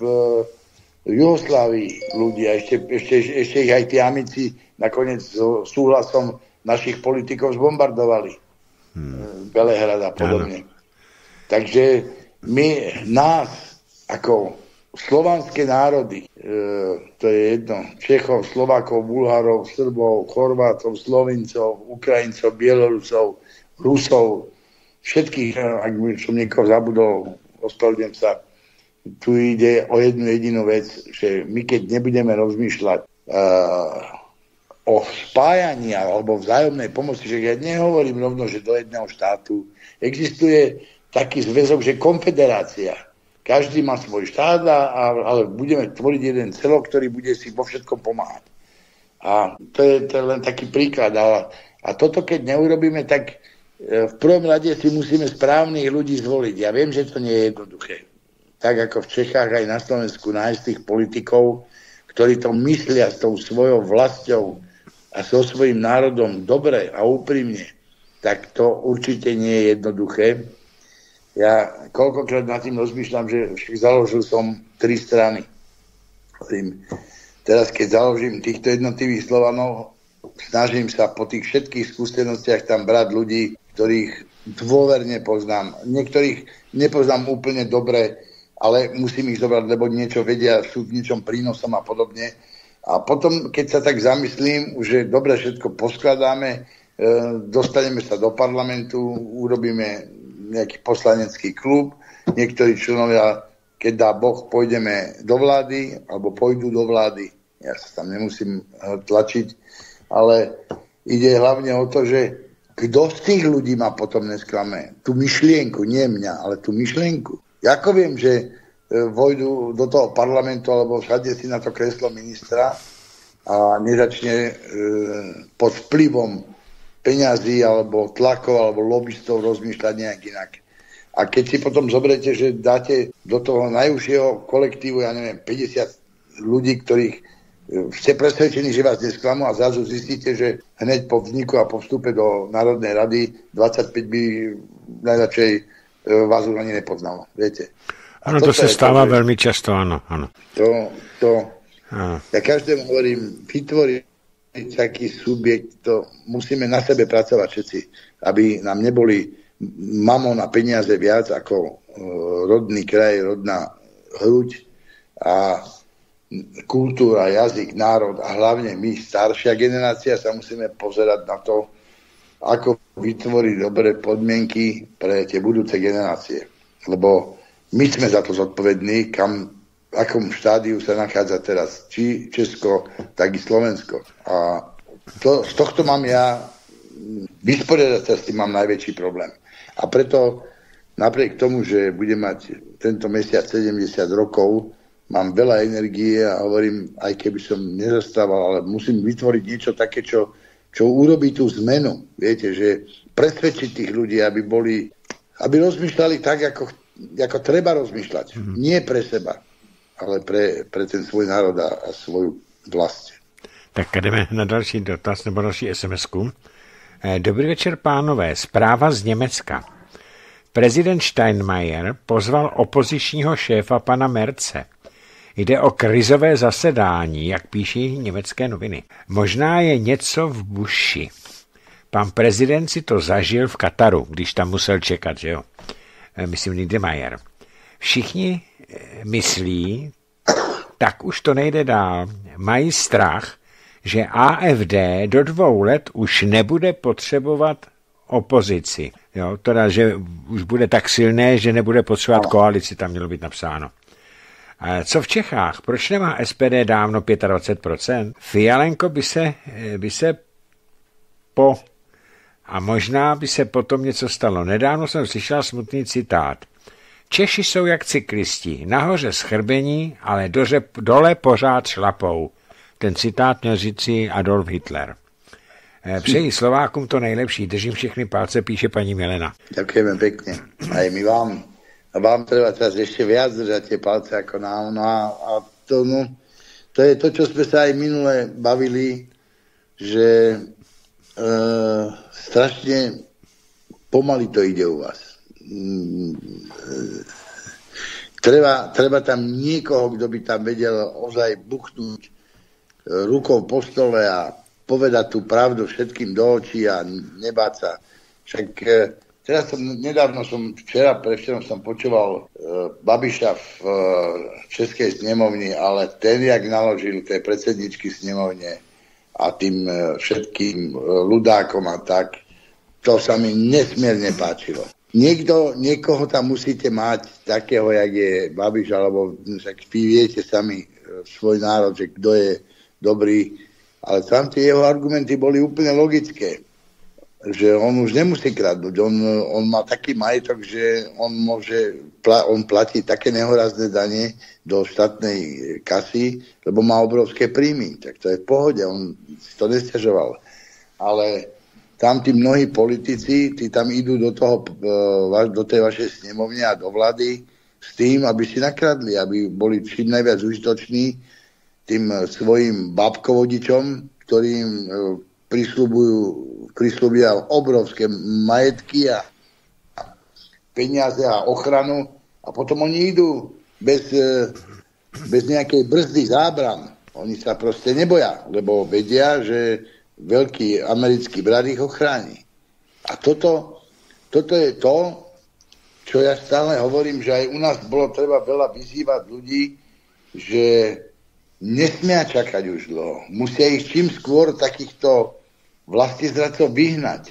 Jugoslávii ľudí a ešte ich aj tí amici nakoniec s súhlasom našich politikov zbombardovali. Belehrad a podobne. Takže nás ako slovanské národy, to je jedno, Čechov, Slovákov, Bulharov, Srbov, Chorvátov, Slovincov, Ukrajincov, Bielorusov, Rusov, všetkých, ak som niekoho zabudol, ospravedlňujem sa, tu ide o jednu jedinú vec, že my keď nebudeme rozmýšľať o spájaní alebo vzájomnej pomoci, že ja nehovorím rovno, že do jedného štátu existuje taký zväzok, že konfederácia. Každý má svoj štát, ale budeme tvoriť jeden celok, ktorý bude si vo všetkom pomáhať. A to je len taký príklad. A toto keď neurobíme, tak v prvom rade si musíme správnych ľudí zvoliť. Ja viem, že to nie je jednoduché. Tak ako v Čechách aj na Slovensku nájsť tých politikov, ktorí to myslia s tou svojou vlastou a so svojím národom dobre a úprimne, tak to určite nie je jednoduché. Ja koľkokrát nad tým rozmýšľam, že založil som 3 strany. Teraz, keď založím týchto jednotlivých Slovanov, snažím sa po tých všetkých skúsenostiach tam brať ľudí, ktorých dôverne poznám. Niektorých nepoznám úplne dobre, ale musím ich zobrať, lebo niečo vedia, sú v niečom prínosom a podobne. A potom, keď sa tak zamyslím, že dobre všetko poskladáme, dostaneme sa do parlamentu, urobíme nejaký poslanecký klub, niektorí členovia, keď dá Boh, pôjdeme do vlády, alebo pôjdu do vlády. Ja sa tam nemusím tlačiť, ale ide hlavne o to, že kto z tých ľudí ma potom nesklame. Tú myšlienku, nie mňa, ale tú myšlienku. Ako viem, že vojdu do toho parlamentu alebo všade si na to kreslo ministra a nezačne pod vplyvom peňazí alebo tlakov alebo lobbystov rozmýšľať nejak inak. A keď si potom zoberete, že dáte do toho najúžšieho kolektívu, ja neviem, 50 ľudí, ktorých ste presvedčení, že vás nesklamú a zrazu zistíte, že hneď po vzniku a po vstupe do Národnej rady 25 by najradšej vás už ani nepoznalo. Viete? Áno, to sa stáva veľmi často, áno. Ja každému hovorím, vytvoriť taký subjekt, to musíme na sebe pracovať všetci, aby nám neboli mamon a peniaze viac ako rodný kraj, rodná hruď a kultúra, jazyk, národ a hlavne my, staršia generácia, sa musíme pozerať na to, ako vytvoriť dobré podmienky pre tie budúce generácie. Lebo my sme za to zodpovední, v akom štádiu sa nachádza teraz či Česko, tak i Slovensko. A z tohto mám ja, vysporiadať sa s tým mám najväčší problém. A preto napriek tomu, že budem mať tento mesiac 70 rokov, mám veľa energie a hovorím, aj keby som nezastával, ale musím vytvoriť niečo také, čo urobí tú zmenu. Viete, že presvedčiť tých ľudí, aby rozmýšľali tak, ako treba rozmýšľať. Nie pre seba, ale pre ten svůj národ a svoju vlast. Tak jdeme na další dotaz nebo další SMS-ku. Dobrý večer, pánové. Zpráva z Německa. Prezident Steinmeier pozval opozičního šéfa pana Merze. Jde o krizové zasedání, jak píší německé noviny. Možná je něco v buši. Pan prezident si to zažil v Kataru, když tam musel čekat, že jo? Myslím Niedermayer. Všichni myslí, tak už to nejde dál. Mají strach, že AfD do 2 let už nebude potřebovat opozici. Jo, teda, že už bude tak silné, že nebude potřebovat koalici, tam mělo být napsáno. Co v Čechách? Proč nemá SPD dávno 25%? Fialenko by se a možná by se potom něco stalo. Nedávno jsem slyšel smutný citát. Češi jsou jak cyklisti, nahoře schrbení, ale dole pořád šlapou. Ten citát měl říci Adolf Hitler. Přeji Slovákům to nejlepší, držím všechny palce, píše paní Milena. Ďakujeme pekne. Aj my vám treba teraz ešte viac držať tie palce ako nám. No a to je to, čo sme sa aj minule bavili, že strašne pomaly to ide u vás. Treba tam niekoho, kto by tam vedel ozaj buchnúť rukou po stole a povedať tú pravdu všetkým do očí a nebáť sa. Však predvčerom som počúval Babiša v Českej snemovni, ale ten, jak naložil tej predsedničky snemovne a tým všetkým ľudákom a tak, to sa mi nesmierne páčilo. Niekoho tam musíte mať takého, jak je Babiš, alebo však vy viete sami svoj národ, že kto je dobrý, ale tam tie jeho argumenty boli úplne logické, že on už nemusí kradnúť, on má taký majetok, že on platí také nehorazné dane do štátnej kasy, lebo má obrovské príjmy, tak to je v pohode, on si to nesťažoval. Ale tam tí mnohí politici, tí tam idú do tej vašej snemovne a do vlády s tým, aby si nakradli, aby boli čím najviac užitoční tým svojim babkovodičom, ktorým prislúbia obrovské majetky a peniaze a ochranu a potom oni idú bez nejakej brzdy zábran. Oni sa proste neboja, lebo vedia, že veľký americký brat ich ochráni. A toto je to, čo ja stále hovorím, že aj u nás bolo treba veľa vyzývať ľudí, že nesmia čakať už dlho. Musia ich čím skôr takýchto vlastizradcov vyhnať.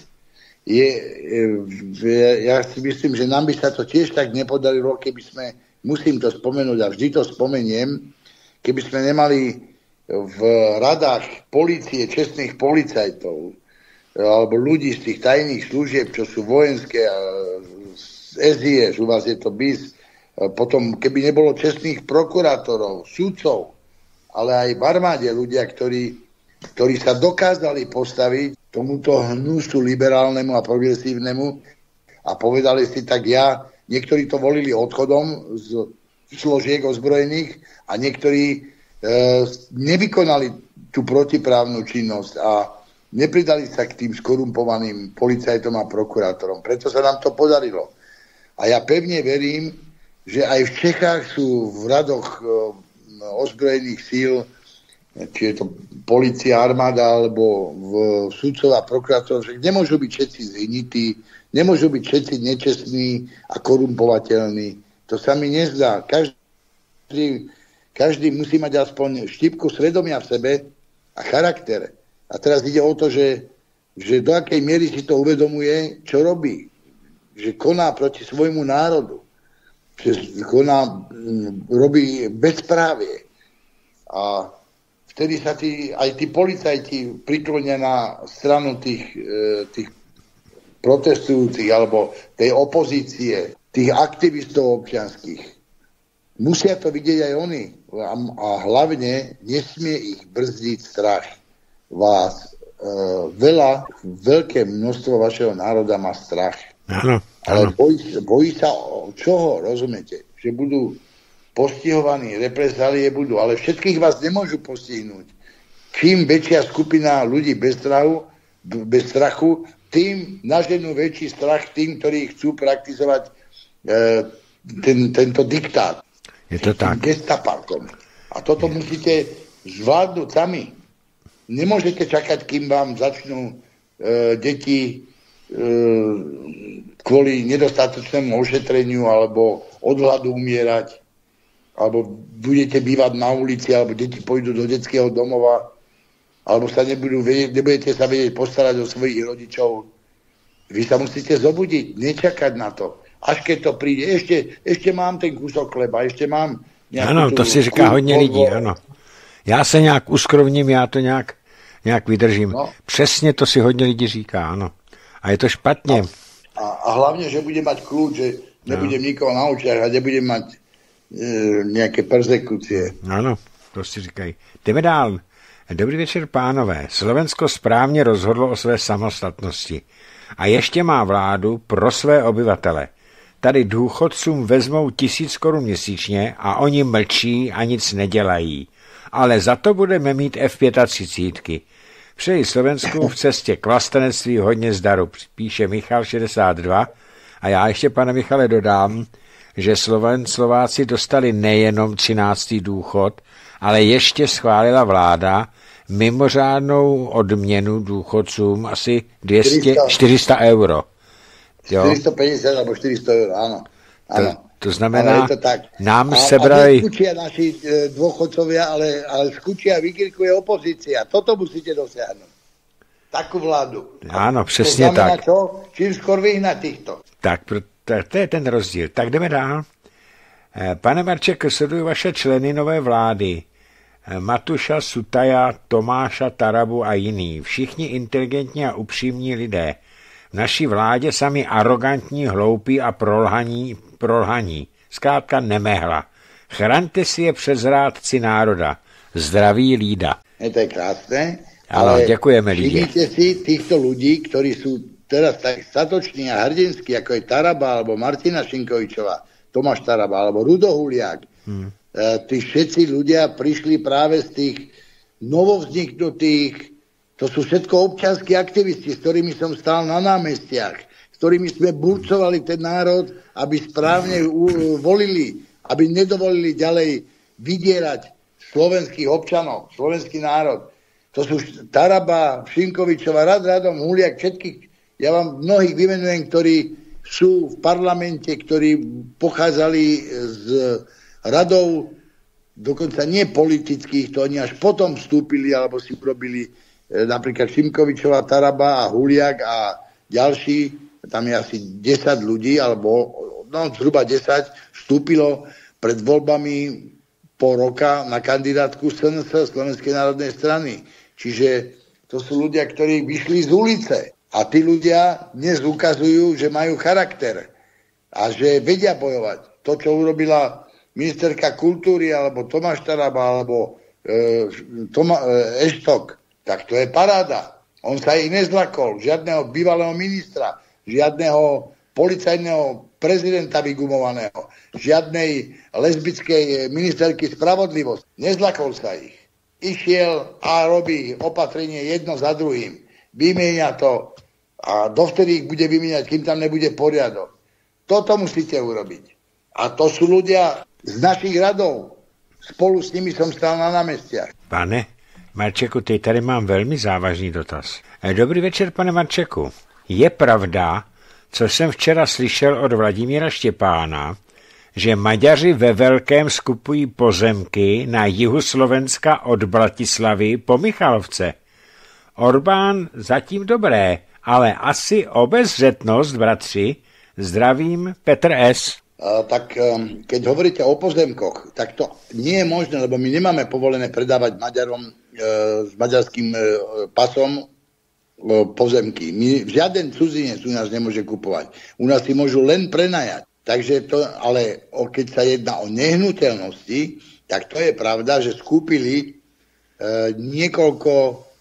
Ja si myslím, že nám by sa to tiež tak nepodarilo, keby sme, musím to spomenúť a vždy to spomeniem, keby sme nemali v radách polície, čestných policajtov alebo ľudí z tých tajných služieb, čo sú vojenské, SIS, u vás je to BIS, potom keby nebolo čestných prokurátorov, sudcov, ale aj v armáde ľudia, ktorí sa dokázali postaviť tomuto hnusu liberálnemu a progresívnemu a povedali si, tak niektorí to volili odchodom z zložiek ozbrojených a niektorí nevykonali tú protiprávnu činnosť a nepridali sa k tým skorumpovaným policajtom a prokurátorom. Preto sa nám to podarilo. A ja pevne verím, že aj v Čechách sú v radoch ozbrojených síl, či je to polícia, armáda, alebo sudcov a prokurátorov, že nemôžu byť všetci zvinití, nemôžu byť všetci nečestní a korumpovateľní. To sa mi nezdá. Každý musí mať aspoň štipku svedomia v sebe a charakter. A teraz ide o to, že do akej miery si to uvedomuje, čo robí. Že koná proti svojmu národu. Že robí bezprávie. A vtedy sa aj tí policajti priklonia na stranu tých protestujúcich alebo tej opozície, tých aktivistov občianskych. Musia to vidieť aj oni. A hlavne nesmie ich brzdiť strach. Veľké množstvo vašeho národa má strach. Áno. Ale bojí sa čoho, rozumiete? Že budú postihovaní, represálie budú, ale všetkých vás nemôžu postihnúť. Čím väčšia skupina ľudí bez strachu, tým naženú väčší strach tým, ktorí chcú praktizovať tento diktát. Je to tak. Gestapákom. A toto musíte zvládnuť sami. Nemôžete čakať, kým vám začnú deti kvôli nedostatočnému ošetreniu alebo od hladu umierať, alebo budete bývať na ulici, alebo deti pôjdu do detského domova, alebo sa nebudete sa vedieť postarať o svojich rodičov. Vy sa musíte zobudiť, nečakať na to. Až keď to príde, ešte mám ten kúsok chleba, ešte mám nejakú... Ano, to si říká hodně lidí, ano. Já se nějak uskrovním, já to nějak vydržím. No. Přesně to si hodně lidí říká, ano. A je to špatně. A hlavně, že budem mať kľúč, že nebudem nikoho na očiach a nebudem mať nějaké persekucie. Ano, to si říkají. Jdeme dál. Dobrý večer, pánové. Slovensko správně rozhodlo o své samostatnosti. A ještě má vládu pro své obyvatele. Tady důchodcům vezmou 1000 korun měsíčně a oni mlčí a nic nedělají. Ale za to budeme mít F-35. Přeji Slovensku v cestě k vlastenectví hodně zdaru, píše Michal 62. A já ještě, pane Michale, dodám, že Slováci dostali nejenom 13. důchod, ale ještě schválila vláda mimořádnou odměnu důchodcům asi 400 euro. Jo? 450 alebo 400 eur, áno. To znamená, nám sebrali... A neskúčia naši dôchodcovia, ale skúčia vykirkuje opozícia. Toto musíte dosiahnuť. Takú vládu. Áno, přesně tak. Čo? Čím skôr vyhnať týchto. Tak, to je ten rozdíl. Tak jdeme dál. Pane Marček, sleduju vaše členy nové vlády. Matuša, Sutaja, Tomáša, Tarabu a jiný. Všichni inteligentní a upřímní lidé. V naší vládě sami arrogantní, hloupí a prolhaní. Zkrátka nemehla. Chraňte si je před zrádci národa. Zdraví Lída. To je krásne. Ale ďakujeme, Líde. Všimnite si týchto ľudí, ktorí sú teraz tak statoční a hrdinskí, ako je Taraba, alebo Martina Šinkovičová, Tomáš Taraba, alebo Rudo Huliak. Tí všetci ľudia prišli práve z tých novovzniknutých. To sú všetko občianskí aktivisti, s ktorými som stál na námestiach, s ktorými sme burcovali ten národ, aby správne volili, aby nedovolili ďalej vydierať slovenských občanov, slovenský národ. To sú Taraba, Šinkovičová, Radom, Huliak, všetkých. Ja vám mnohých vymenujem, ktorí sú v parlamente, ktorí pochádzali z radov, dokonca nie politických, to oni až potom vstúpili, alebo si urobili napríklad Šimkovičová, Taraba a Huliak a ďalší, tam je asi 10 ľudí, alebo zhruba 10, vstúpilo pred voľbami pol roka na kandidátku SNS, Slovenskej národnej strany. Čiže to sú ľudia, ktorí vyšli z ulice. A tí ľudia dnes ukazujú, že majú charakter a že vedia bojovať. To, čo urobila ministerka kultúry, alebo Tomáš Taraba, alebo Eštok, tak to je paráda. On sa ich nezlakol. Žiadneho bývalého ministra, žiadneho policajného prezidenta vygumovaného, žiadnej lesbickej ministerky spravodlivosti. Nezlakol sa ich. Išiel a robí opatrenie jedno za druhým. Vymieňa to a dovtedy ich bude vymieňať, kým tam nebude poriadok. Toto musíte urobiť. A to sú ľudia z našich radov. Spolu s nimi som stál na námestiach. Pane Marčeku, teď tady mám velmi závažný dotaz. Dobrý večer, pane Marčeku. Je pravda, co jsem včera slyšel od Vladimíra Štěpána, že Maďaři ve velkém skupují pozemky na jihu Slovenska od Bratislavy po Michalovce? Orbán zatím dobré, ale asi obezřetnost, bratři. Zdravím, Petr S. Tak keď hovoríte o pozemkoch, tak to nie je možné, lebo my nemáme povolené predávať Maďarom s maďarským pasom pozemky. Žiaden cudzinec u nás nemôže kupovať. U nás si môžu len prenajať. Takže to, ale keď sa jedná o nehnuteľnosti, tak to je pravda, že skúpili niekoľko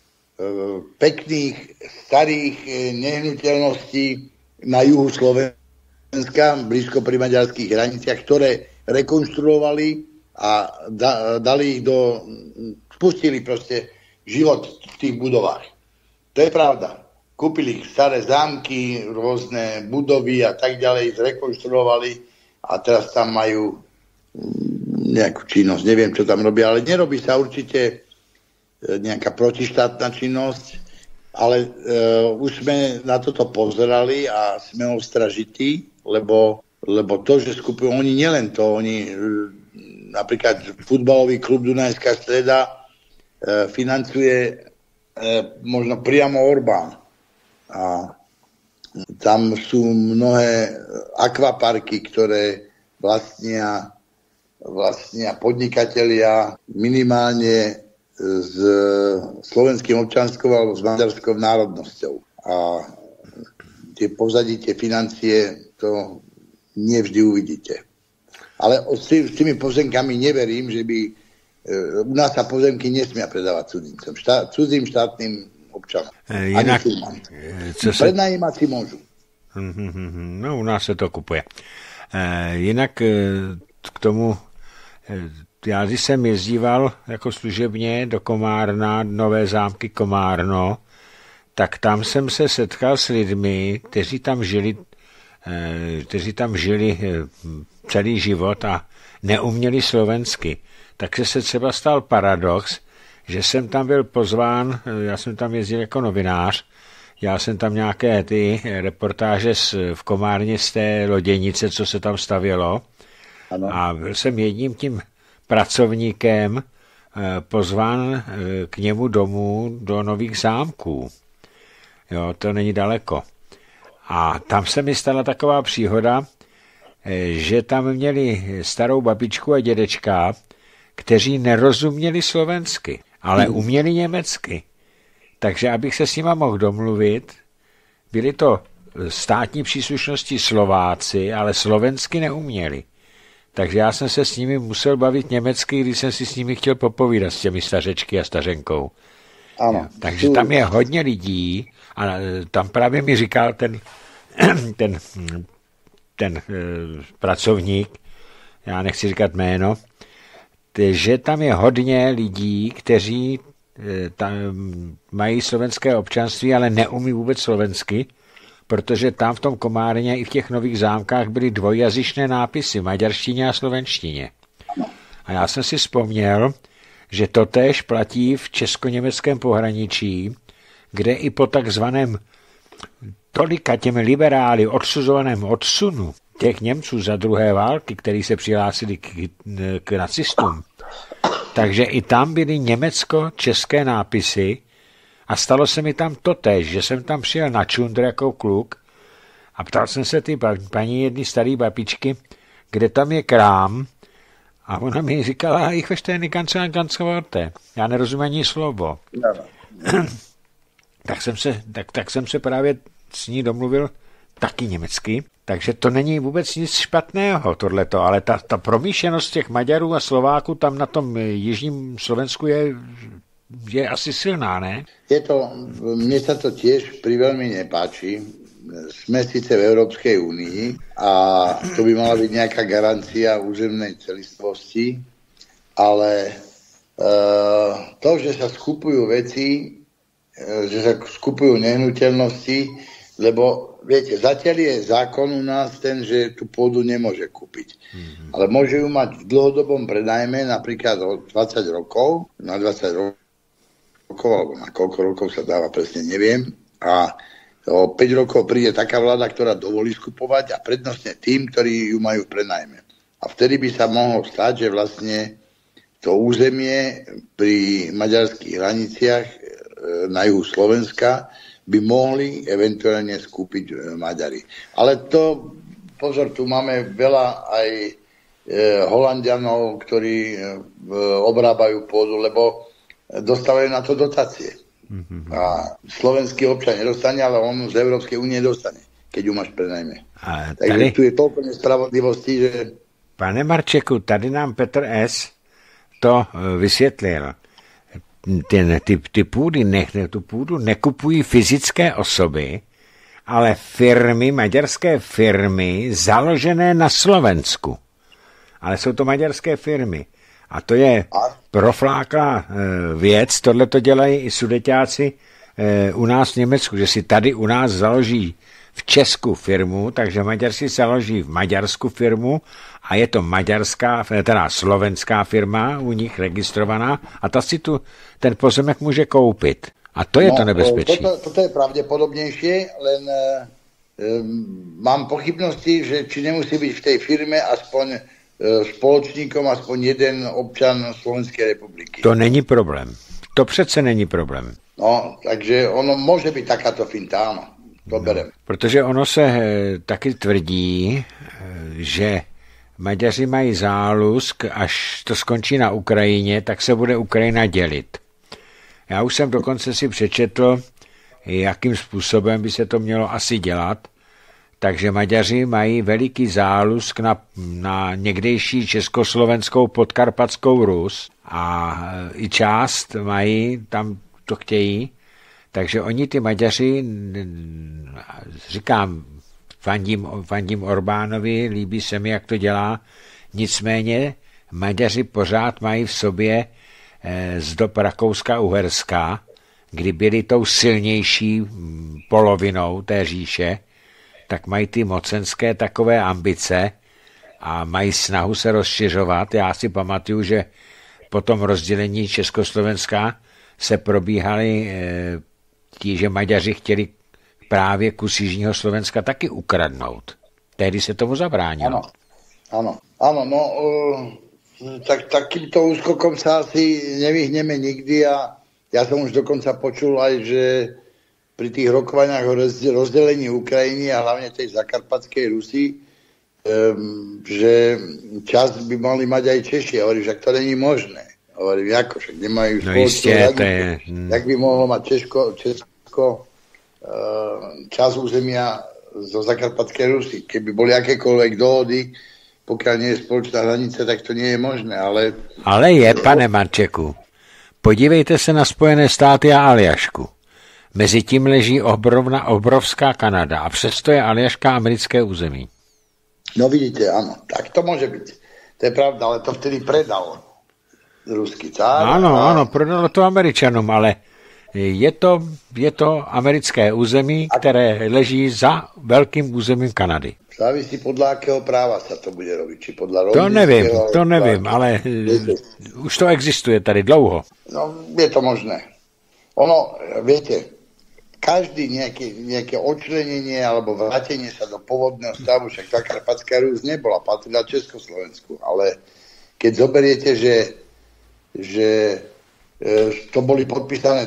pekných starých nehnuteľností na juhu Slovenska, blízko pri maďarských hraniciach, ktoré rekonštruovali a dali ich spustili proste život v tých budovách. To je pravda. Kúpili staré zámky, rôzne budovy a tak ďalej, zrekonštruovali a teraz tam majú nejakú činnosť. Neviem, čo tam robia, ale nerobí sa určite nejaká protištátna činnosť, ale už sme na toto pozerali a sme ostražití, lebo to, že skupujú, oni nielen to, oni napríklad futbalový klub Dunajská Streda financuje možno priamo Orbán. A tam sú mnohé akvaparky, ktoré vlastnia podnikatelia minimálne s slovenským občanskou alebo s maďarskou národnosťou. A tie pozadí, tie financie, to nevždy uvidíte. Ale s tými pozemkami neverím, že by u nás sa pozemky nesmia predávať cudzincom, cudzím štátnym občanom. Jinak, prednajímať si môžu. No, u nás se to kupuje. Jinak k tomu, já když jsem jezdíval jako služebně do Komárna, Nové Zámky Komárno, tak tam jsem se setkal s lidmi, kteří tam žili celý život a neuměli slovensky. Takže se třeba stal paradox, že jsem tam byl pozván, já jsem tam jezdil jako novinář, já jsem tam nějaké ty reportáže v Komárně z té loděnice, co se tam stavělo. Ano. A byl jsem jedním tím pracovníkem pozván k němu domů do Nových Zámků. Jo, to není daleko. A tam se mi stala taková příhoda, že tam měli starou babičku a dědečka, kteří nerozuměli slovensky, ale uměli německy. Takže abych se s nima mohl domluvit, byli to státní příslušnosti Slováci, ale slovensky neuměli. Takže já jsem se s nimi musel bavit německy, když jsem si s nimi chtěl popovídat s těmi stařečky a stařenkou. Ano. Takže tam je hodně lidí a tam právě mi říkal ten pracovník, já nechci říkat jméno, že tam je hodně lidí, kteří tam mají slovenské občanství, ale neumí vůbec slovensky, protože tam v tom Komárně i v těch Nových Zámkách byly dvojjazyčné nápisy v maďarštině a slovenštině. A já jsem si vzpomněl, že totéž platí v česko-německém pohraničí, kde i po takzvaném tolika těmi liberály odsuzovaném odsunu těch Němců za druhé války, kteří se přihlásili k nacistům, takže i tam byly německo-české nápisy a stalo se mi tam totéž, že jsem tam přijel na čundr jako kluk a ptal jsem se ty paní jedny staré babičky, kde tam je krám a ona mi říkala, ich verstehen die ganze Worte. Já nerozumím ani slovo. Tak jsem se právě s ní domluvil taky německy, takže to není vůbec nic špatného tohleto, ale ta promíšenost těch Maďarů a Slováků tam na tom jižním Slovensku je asi silná, ne? Mne sa to tiež veľmi nepáči. sme síce v Európskej únii a to by mala byť nejaká garancia územnej celistvosti, ale to, že sa skupujú veci, že sa skupujú nehnuteľnosti, lebo viete, zatiaľ je zákon u nás ten, že tú pôdu nemôže kúpiť. Ale môže ju mať v dlhodobom prenajme, napríklad o 20 rokov, na 20 rokov, alebo na koľko rokov sa dáva, presne neviem. A o 5 rokov príde taká vláda, ktorá dovolí skupovať a prednostne tým, ktorí ju majú v prenajme. A vtedy by sa mohlo stať, že vlastne to územie pri maďarských hraniciach na juhu Slovenska by mohli eventuálne skúpiť Maďari. Ale to, pozor, tu máme veľa aj Holanďanov, ktorí obrábajú pôdu, lebo dostávajú na to dotácie. A slovenský občan nedostane, ale on z Európskej únie dostane, keď ju máš prenajme. Takže tu je toľko nespravodlivosti, že... Pane Marčeku, tady nám Petr S. to vysvětlil. Tu půdu nekupují fyzické osoby, ale firmy, maďarské firmy, založené na Slovensku. Ale jsou to maďarské firmy. A to je profláklá věc, tohle to dělají i Sudeťáci u nás v Německu, že si tady u nás založí v Česku firmu, takže Maďar si založí v Maďarsku firmu a je to maďarská, teda slovenská firma u nich registrovaná a ta si tu ten pozemek může koupit. A to je to nebezpečí. Toto je pravdepodobnejšie, len mám pochybnosti, že či nemusí byť v tej firme aspoň spoločníkom aspoň jeden občan Slovenskej republiky. To není problém. To přece není problém. No, takže ono může být takáto finta, áno. To berem. Protože ono se taky tvrdí, že Maďaři mají zálusk, až to skončí na Ukrajině, tak se bude Ukrajina dělit. Já už jsem dokonce si přečetl, jakým způsobem by se to mělo asi dělat. Takže Maďaři mají veliký zálusk na někdejší československou podkarpatskou Rus a i část mají, tam to chtějí. Takže oni ty Maďaři, říkám, fandím Orbánovi, líbí se mi, jak to dělá, nicméně Maďaři pořád mají v sobě z dob Rakouska-Uherska, kdy byli tou silnější polovinou té říše, tak mají ty mocenské takové ambice a mají snahu se rozšiřovat. Já si pamatuju, že po tom rozdělení Československa se probíhali tí, že Maďaři chtěli právě kus Jižního Slovenska taky ukradnout. Tehdy se tomu zabránilo. Áno, no takýmto úskokom sa asi nevyhneme nikdy a ja som už dokonca počul aj, že pri tých rokovaniach o rozdelení Ukrajiny a hlavne tej zakarpatskej Rusy, že časť by mali mať aj Češi. Hovorím, že to není možné. Hovorím, ako, však nemajú spoločnú hranicu. Jak by mohlo mať Česko čas územia zo zakarpatskej Rusy. Keby boli akékoľvek dohody, pokiaľ nie je spoločná hranica, tak to nie je možné. Ale je, pane Marčeku. Podívejte se na Spojené státy a Aljašku. Mezi tím leží obrovská Kanada a přesto je Aljaška americké území. No vidíte, áno, tak to môže byť. To je pravda, ale to vtedy predal ruský cár. Áno, prodalo to Američanům, ale je to americké území, které leží za velkým územím Kanady. Závisí podľa akého práva sa to bude robiť. Či podľa to nevím, ale už to existuje tady dlouho. No, je to možné. Ono, viete, každý nejaké odčlenenie alebo vrátenie sa do pôvodného stavu, však tá Karpatská Rus nebola, patrila Československu, ale keď zoberiete, že to boli podpísané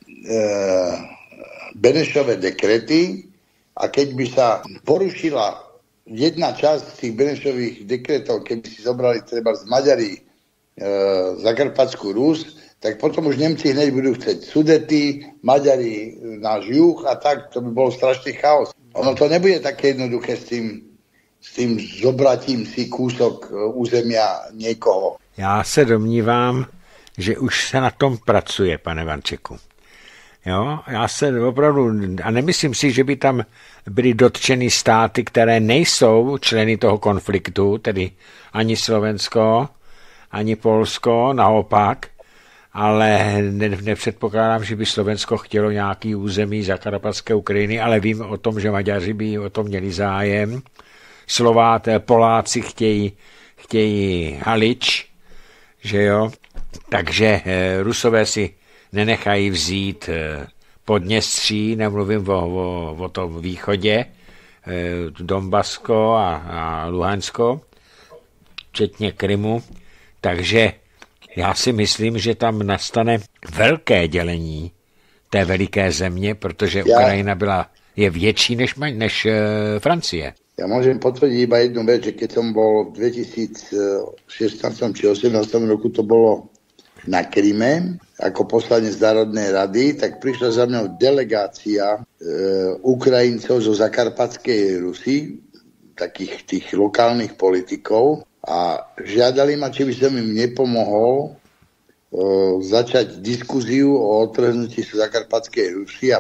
Benešové dekrety a keď by sa porušila jedna časť tých Benešových dekretov, keby si zobrali treba z Maďari Zakarpatskú Rus, tak potom už Nemci hneď budú chcieť Sudety, Maďari náš juh a tak, to by bol strašný chaos. Ono to nebude také jednoduché s tým zobratím si kúsok územia niekoho. Já se domnívám, že už se na tom pracuje, pane Vančeku. Jo, já se opravdu, a nemyslím si, že by tam byly dotčeny státy, které nejsou členy toho konfliktu, tedy ani Slovensko, ani Polsko, naopak, ale nepředpokládám, že by Slovensko chtělo nějaký území Zakarpatské Ukrajiny, ale vím o tom, že Maďaři by o tom měli zájem. Poláci chtějí Halič, že jo, takže Rusové si nenechají vzít Podněstří, nemluvím o tom východě, Donbasko a Luhansko, včetně Krymu, takže já si myslím, že tam nastane velké dělení té veliké země, protože Ukrajina je větší než Francie. Ja môžem potvrdiť iba jednu vec, že keď som bol v 2016 či 2018 roku, to bolo na Kryme, ako poslanec Národnej rady, tak prišla za mňou delegácia Ukrajincov zo Zakarpatskej Rusy, takých tých lokálnych politikov, a žiadali ma, či by som im nepomohol začať diskuziu o odtrhnutí sa Zakarpatskej Rusy a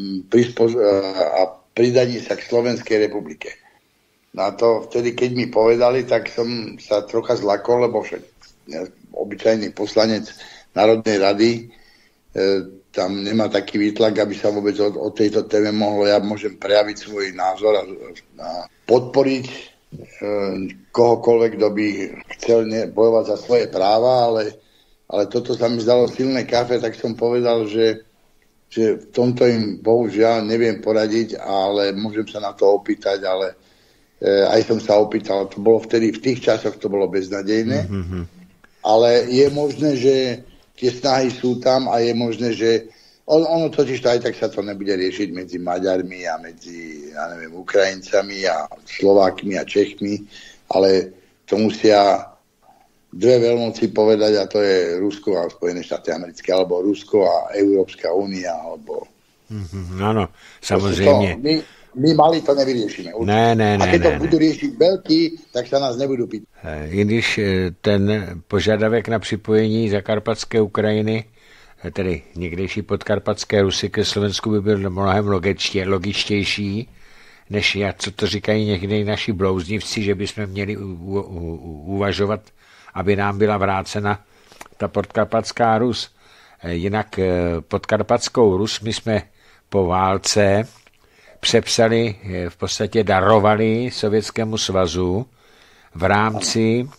pridaní sa k Slovenskej republike. Na to vtedy, keď mi povedali, tak som sa trocha zlakol, lebo však obyčajný poslanec Národnej rady tam nemá taký výtlak, aby sa vôbec o tejto téme mohlo. Ja môžem prejaviť svoj názor a podporiť kohokoľvek, kto by chcel bojovať za svoje práva, ale toto sa mi zdalo silné kafe, tak som povedal, že v tomto im bohužiaľ neviem poradiť, ale môžem sa na to opýtať, ale aj som sa opýtal, to bolo vtedy, v tých časoch to bolo beznadejné, ale je možné, že tie snahy sú tam a je možné, že ono totiž to aj tak sa to nebude riešiť medzi Maďarmi a medzi, ja neviem, Ukrajincami a Slovákmi a Čechmi, ale to musia dve veľmoci povedať, a to je Rusko a Spojené štáty americké, alebo Rusko a Európska únia, alebo... Áno, samozrejme. My mali to nevyriešime. Ne. A keď to budú riešiť veľký, tak sa nás nebudú pýtať. I když ten požadavek na připojení Zakarpatské Ukrajiny, tedy někdejší podkarpatské Rusy ke Slovensku, by byl mnohem logičtější, než co to říkají někdy naši blouznivci, že bychom měli uvažovat, aby nám byla vrácena ta podkarpatská Rus. Jinak podkarpatskou Rus my jsme po válce přepsali, v podstatě darovali Sovětskému svazu v rámci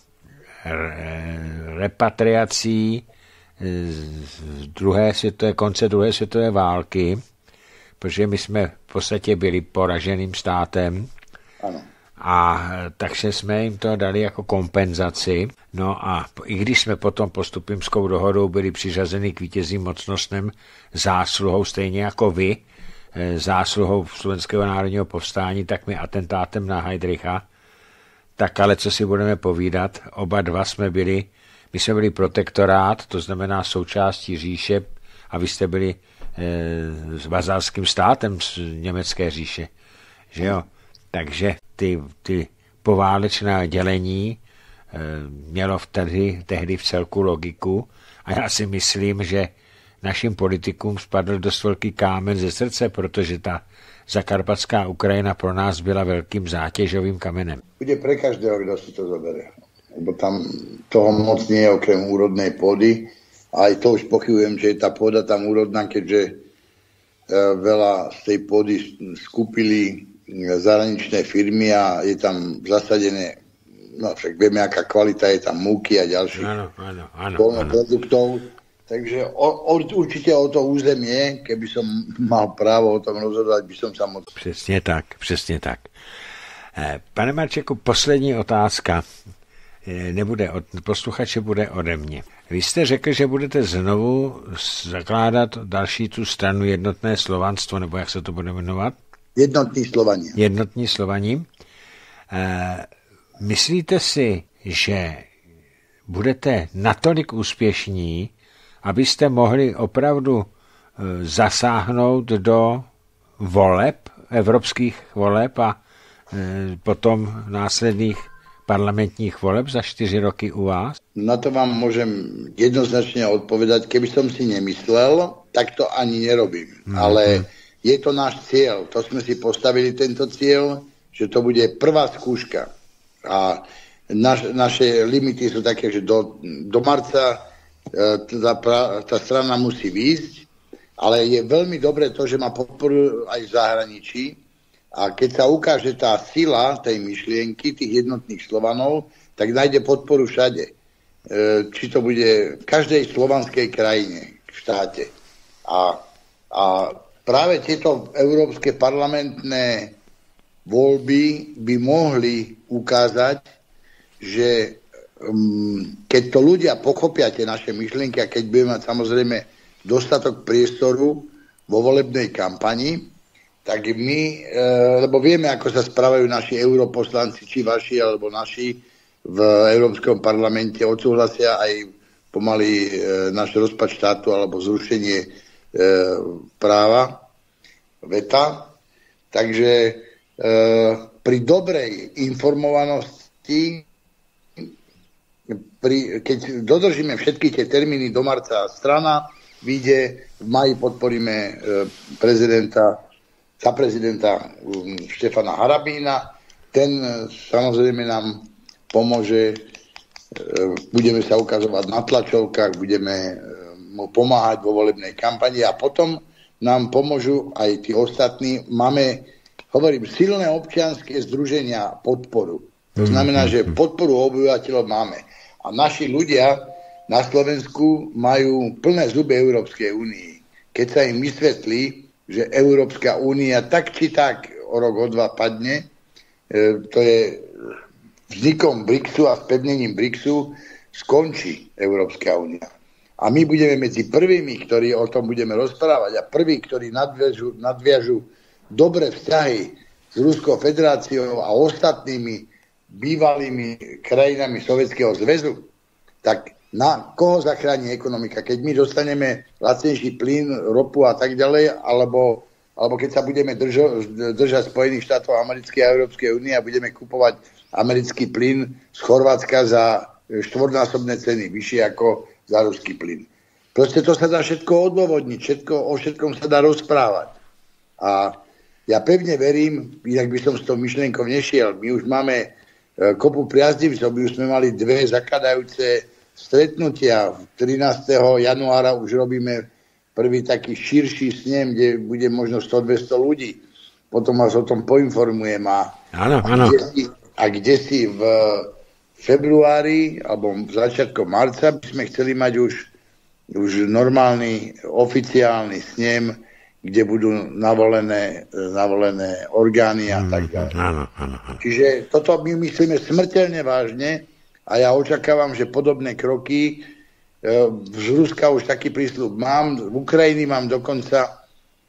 repatriací konce druhé světové války, protože my jsme v podstatě byli poraženým státem. Ano. A takže jsme jim to dali jako kompenzaci. No a i když jsme potom postupimskou dohodou byli přiřazeni k vítězným mocnostem zásluhou, stejně jako vy, zásluhou Slovenského národního povstání, tak my atentátem na Heydricha, tak ale co si budeme povídat, oba dva my jsme byli protektorát, to znamená součástí říše, a vy jste byli s vazalským státem z německé říše, že jo? Takže ty poválečné dělení mělo tehdy v celku logiku a já si myslím, že našim politikům spadl dost velký kámen ze srdce, protože ta Zakarpatská Ukrajina pro nás byla velkým zátěžovým kamenem. Bude pre každého, kdo si to zoberie. Lebo tam toho moc nie je okrem úrodnej pôdy. A aj to už pochybujem, že je tá pôda tam úrodná, keďže veľa z tej pôdy skúpili zahraničné firmy a je tam zasadené, no však vieme, aká kvalita je tam múky a ďalších produktov. Takže určite o to územie, keby som mal právo o tom rozhodovať, by som sa moc... Přesně tak. Pane Marčeku, poslední otázka. Nebude od posluchače, bude ode mě. Vy jste řekl, že budete znovu zakládat další tu stranu Jednotné Slovanstvo, nebo jak se to bude jmenovat? Jednotní Slovaní. Myslíte si, že budete natolik úspěšní, abyste mohli opravdu zasáhnout do voleb, evropských voleb a potom následných parlamentních voleb za 4 roky u vás? Na to vám môžem jednoznačne odpovedať. Keby som si nemyslel, tak to ani nerobím. Ale je to náš cieľ. To sme si postavili tento cieľ, že to bude prvá skúška. A naše limity sú také, že do marca tá strana musí výjsť, ale je veľmi dobré to, že má podporu aj v zahraničí. A keď sa ukáže tá sila tej myšlienky, tých jednotných Slovanov, tak nájde podporu všade. Či to bude v každej slovanskej krajine, v štáte. A práve tieto európske parlamentné voľby by mohli ukázať, že keď to ľudia pochopia tie naše myšlienky a keď budeme mať samozrejme dostatok priestoru vo volebnej kampani, tak my, lebo vieme, ako sa správajú naši europoslanci, či vaši alebo naši v Európskom parlamente, odsúhlasia aj pomaly náš rozpad štátu alebo zrušenie práva veta. Takže pri dobrej informovanosti, keď dodržíme všetky tie termíny do marca, strana vyjde, v maji podporíme za prezidenta Štefana Harabína. Ten samozrejme nám pomôže, budeme sa ukazovať na tlačovkách, budeme mu pomáhať vo volebnej kampani a potom nám pomôžu aj tí ostatní. Máme, hovorím, silné občianske združenia podporu. To znamená, že podporu obyvateľov máme. A naši ľudia na Slovensku majú plné zuby Európskej únii. Keď sa im vysvetlí, že Európska únia tak či tak o rok, o dva padne, to je vznikom BRICSu a spevnením BRICSu skončí Európska únia. A my budeme medzi prvými, ktorí o tom budeme rozprávať a prví, ktorí nadviažu dobré vzťahy s Ruskou federáciou a ostatnými bývalými krajinami Sovietskeho zväzu, tak na koho zachráni ekonomika? Keď my dostaneme lacnejší plyn, ropu a tak ďalej, alebo keď sa budeme držať Spojených štátov amerických a Európskej únie a budeme kupovať americký plyn z Chorvátska za štvornásobné ceny, vyššie ako za ruský plyn. Proste to sa dá všetko odôvodniť, o všetkom sa dá rozprávať. A ja pevne verím, inak by som s tou myšlienkou nešiel, my už máme kopu priaznivcov, my už sme mali 2 zakladajúce stretnutia. 13. januára už robíme prvý taký širší snem, kde bude možno 100-200 ľudí. Potom vás o tom poinformujem. Áno. A kde si v februári alebo v začiatku marca by sme chceli mať už normálny oficiálny snem, kde budú navolené orgány a tak ďalej. Áno. Čiže toto my myslíme smrteľne vážne a ja očakávam, že podobné kroky z Ruska už taký prísľub mám, v Ukrajine mám dokonca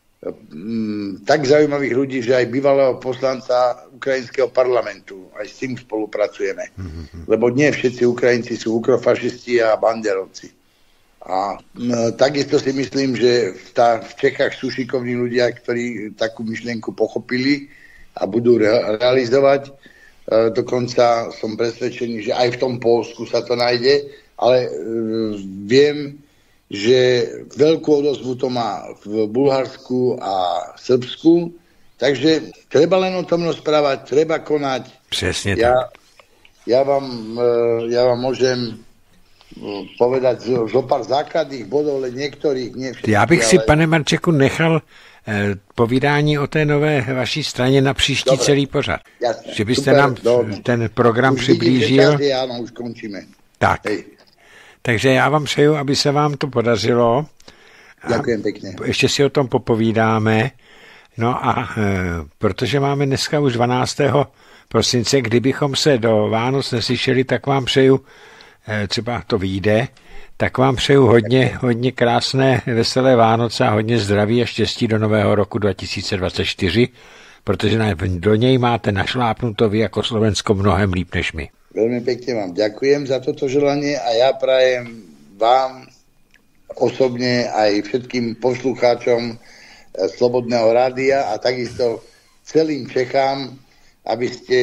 tak zaujímavých ľudí, že aj bývalého poslanca ukrajinského parlamentu, aj s tým spolupracujeme. Lebo nie všetci Ukrajinci sú ukrofašisti a banderovci. A takisto si myslím, že v Čechách sú šikovní ľudia, ktorí takú myšlienku pochopili a budú realizovať. Dokonca som presvedčený, že aj v tom Poľsku sa to nájde, ale viem, že veľkú odozvu to má v Bulharsku a Srbsku, takže treba len o tom rozprávať, treba konať. Presne tak. Ja vám môžem povedať zo pár základných bodov, ale niektorých nie všetkých. Já bych si, pane Marčeku, nechal povídání o té nové vaší straně na příští celý pořad. Jasne, že byste nám ten program už přiblížil. Vidím, áno, už končíme. Tak. Hej. Takže já vám přeju, aby se vám to podařilo. Ďakujem pekne. Ještě si o tom popovídáme. No a protože máme dneska už 12. prosince, kdybychom se do Vánoc neslyšeli, tak vám přeju, třeba to vyjde, tak vám přeju hodně krásné, veselé Vánoce a hodně zdraví a štěstí do nového roku 2024, protože do něj máte našlápnuto vy jako Slovensko mnohem líp než my. Veľmi pekne vám ďakujem za toto želanie a ja prajem vám osobne aj všetkým poslucháčom Slobodného rádia a takisto celým Čechám, aby ste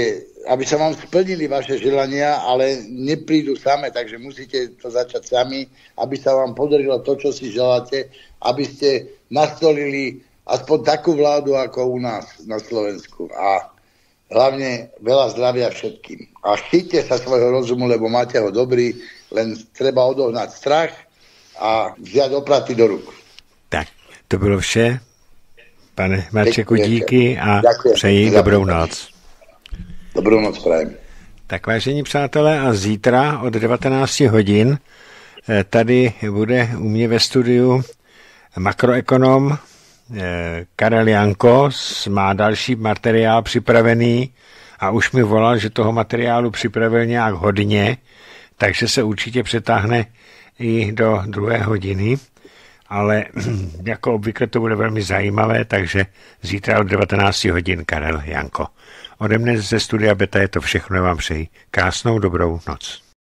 aby sa vám splnili vaše želania, ale neprídu same, takže musíte to začať sami, aby sa vám podarilo to, čo si želáte, aby ste nastolili aspoň takú vládu, ako u nás na Slovensku. A hlavne veľa zdravia všetkým. A chyťte sa svojho rozumu, lebo máte ho dobrý, len treba odohnať strach a vziať opraty do ruk. Tak, to bylo vše. Pane Marčeku, díky a přeji dobrou noc. Dobrou noc prajem. Tak vážení přátelé, a zítra od 19 hodin tady bude u mě ve studiu makroekonom Karel Janko, má další materiál připravený a už mi volal, že toho materiálu připravil nějak hodně, takže se určitě přetáhne i do 2 hodiny, ale jako obvykle to bude velmi zajímavé, takže zítra od 19 hodin Karel Janko. Ode mne ze studia Beta je to všechno, já vám přeji krásnou dobrou noc.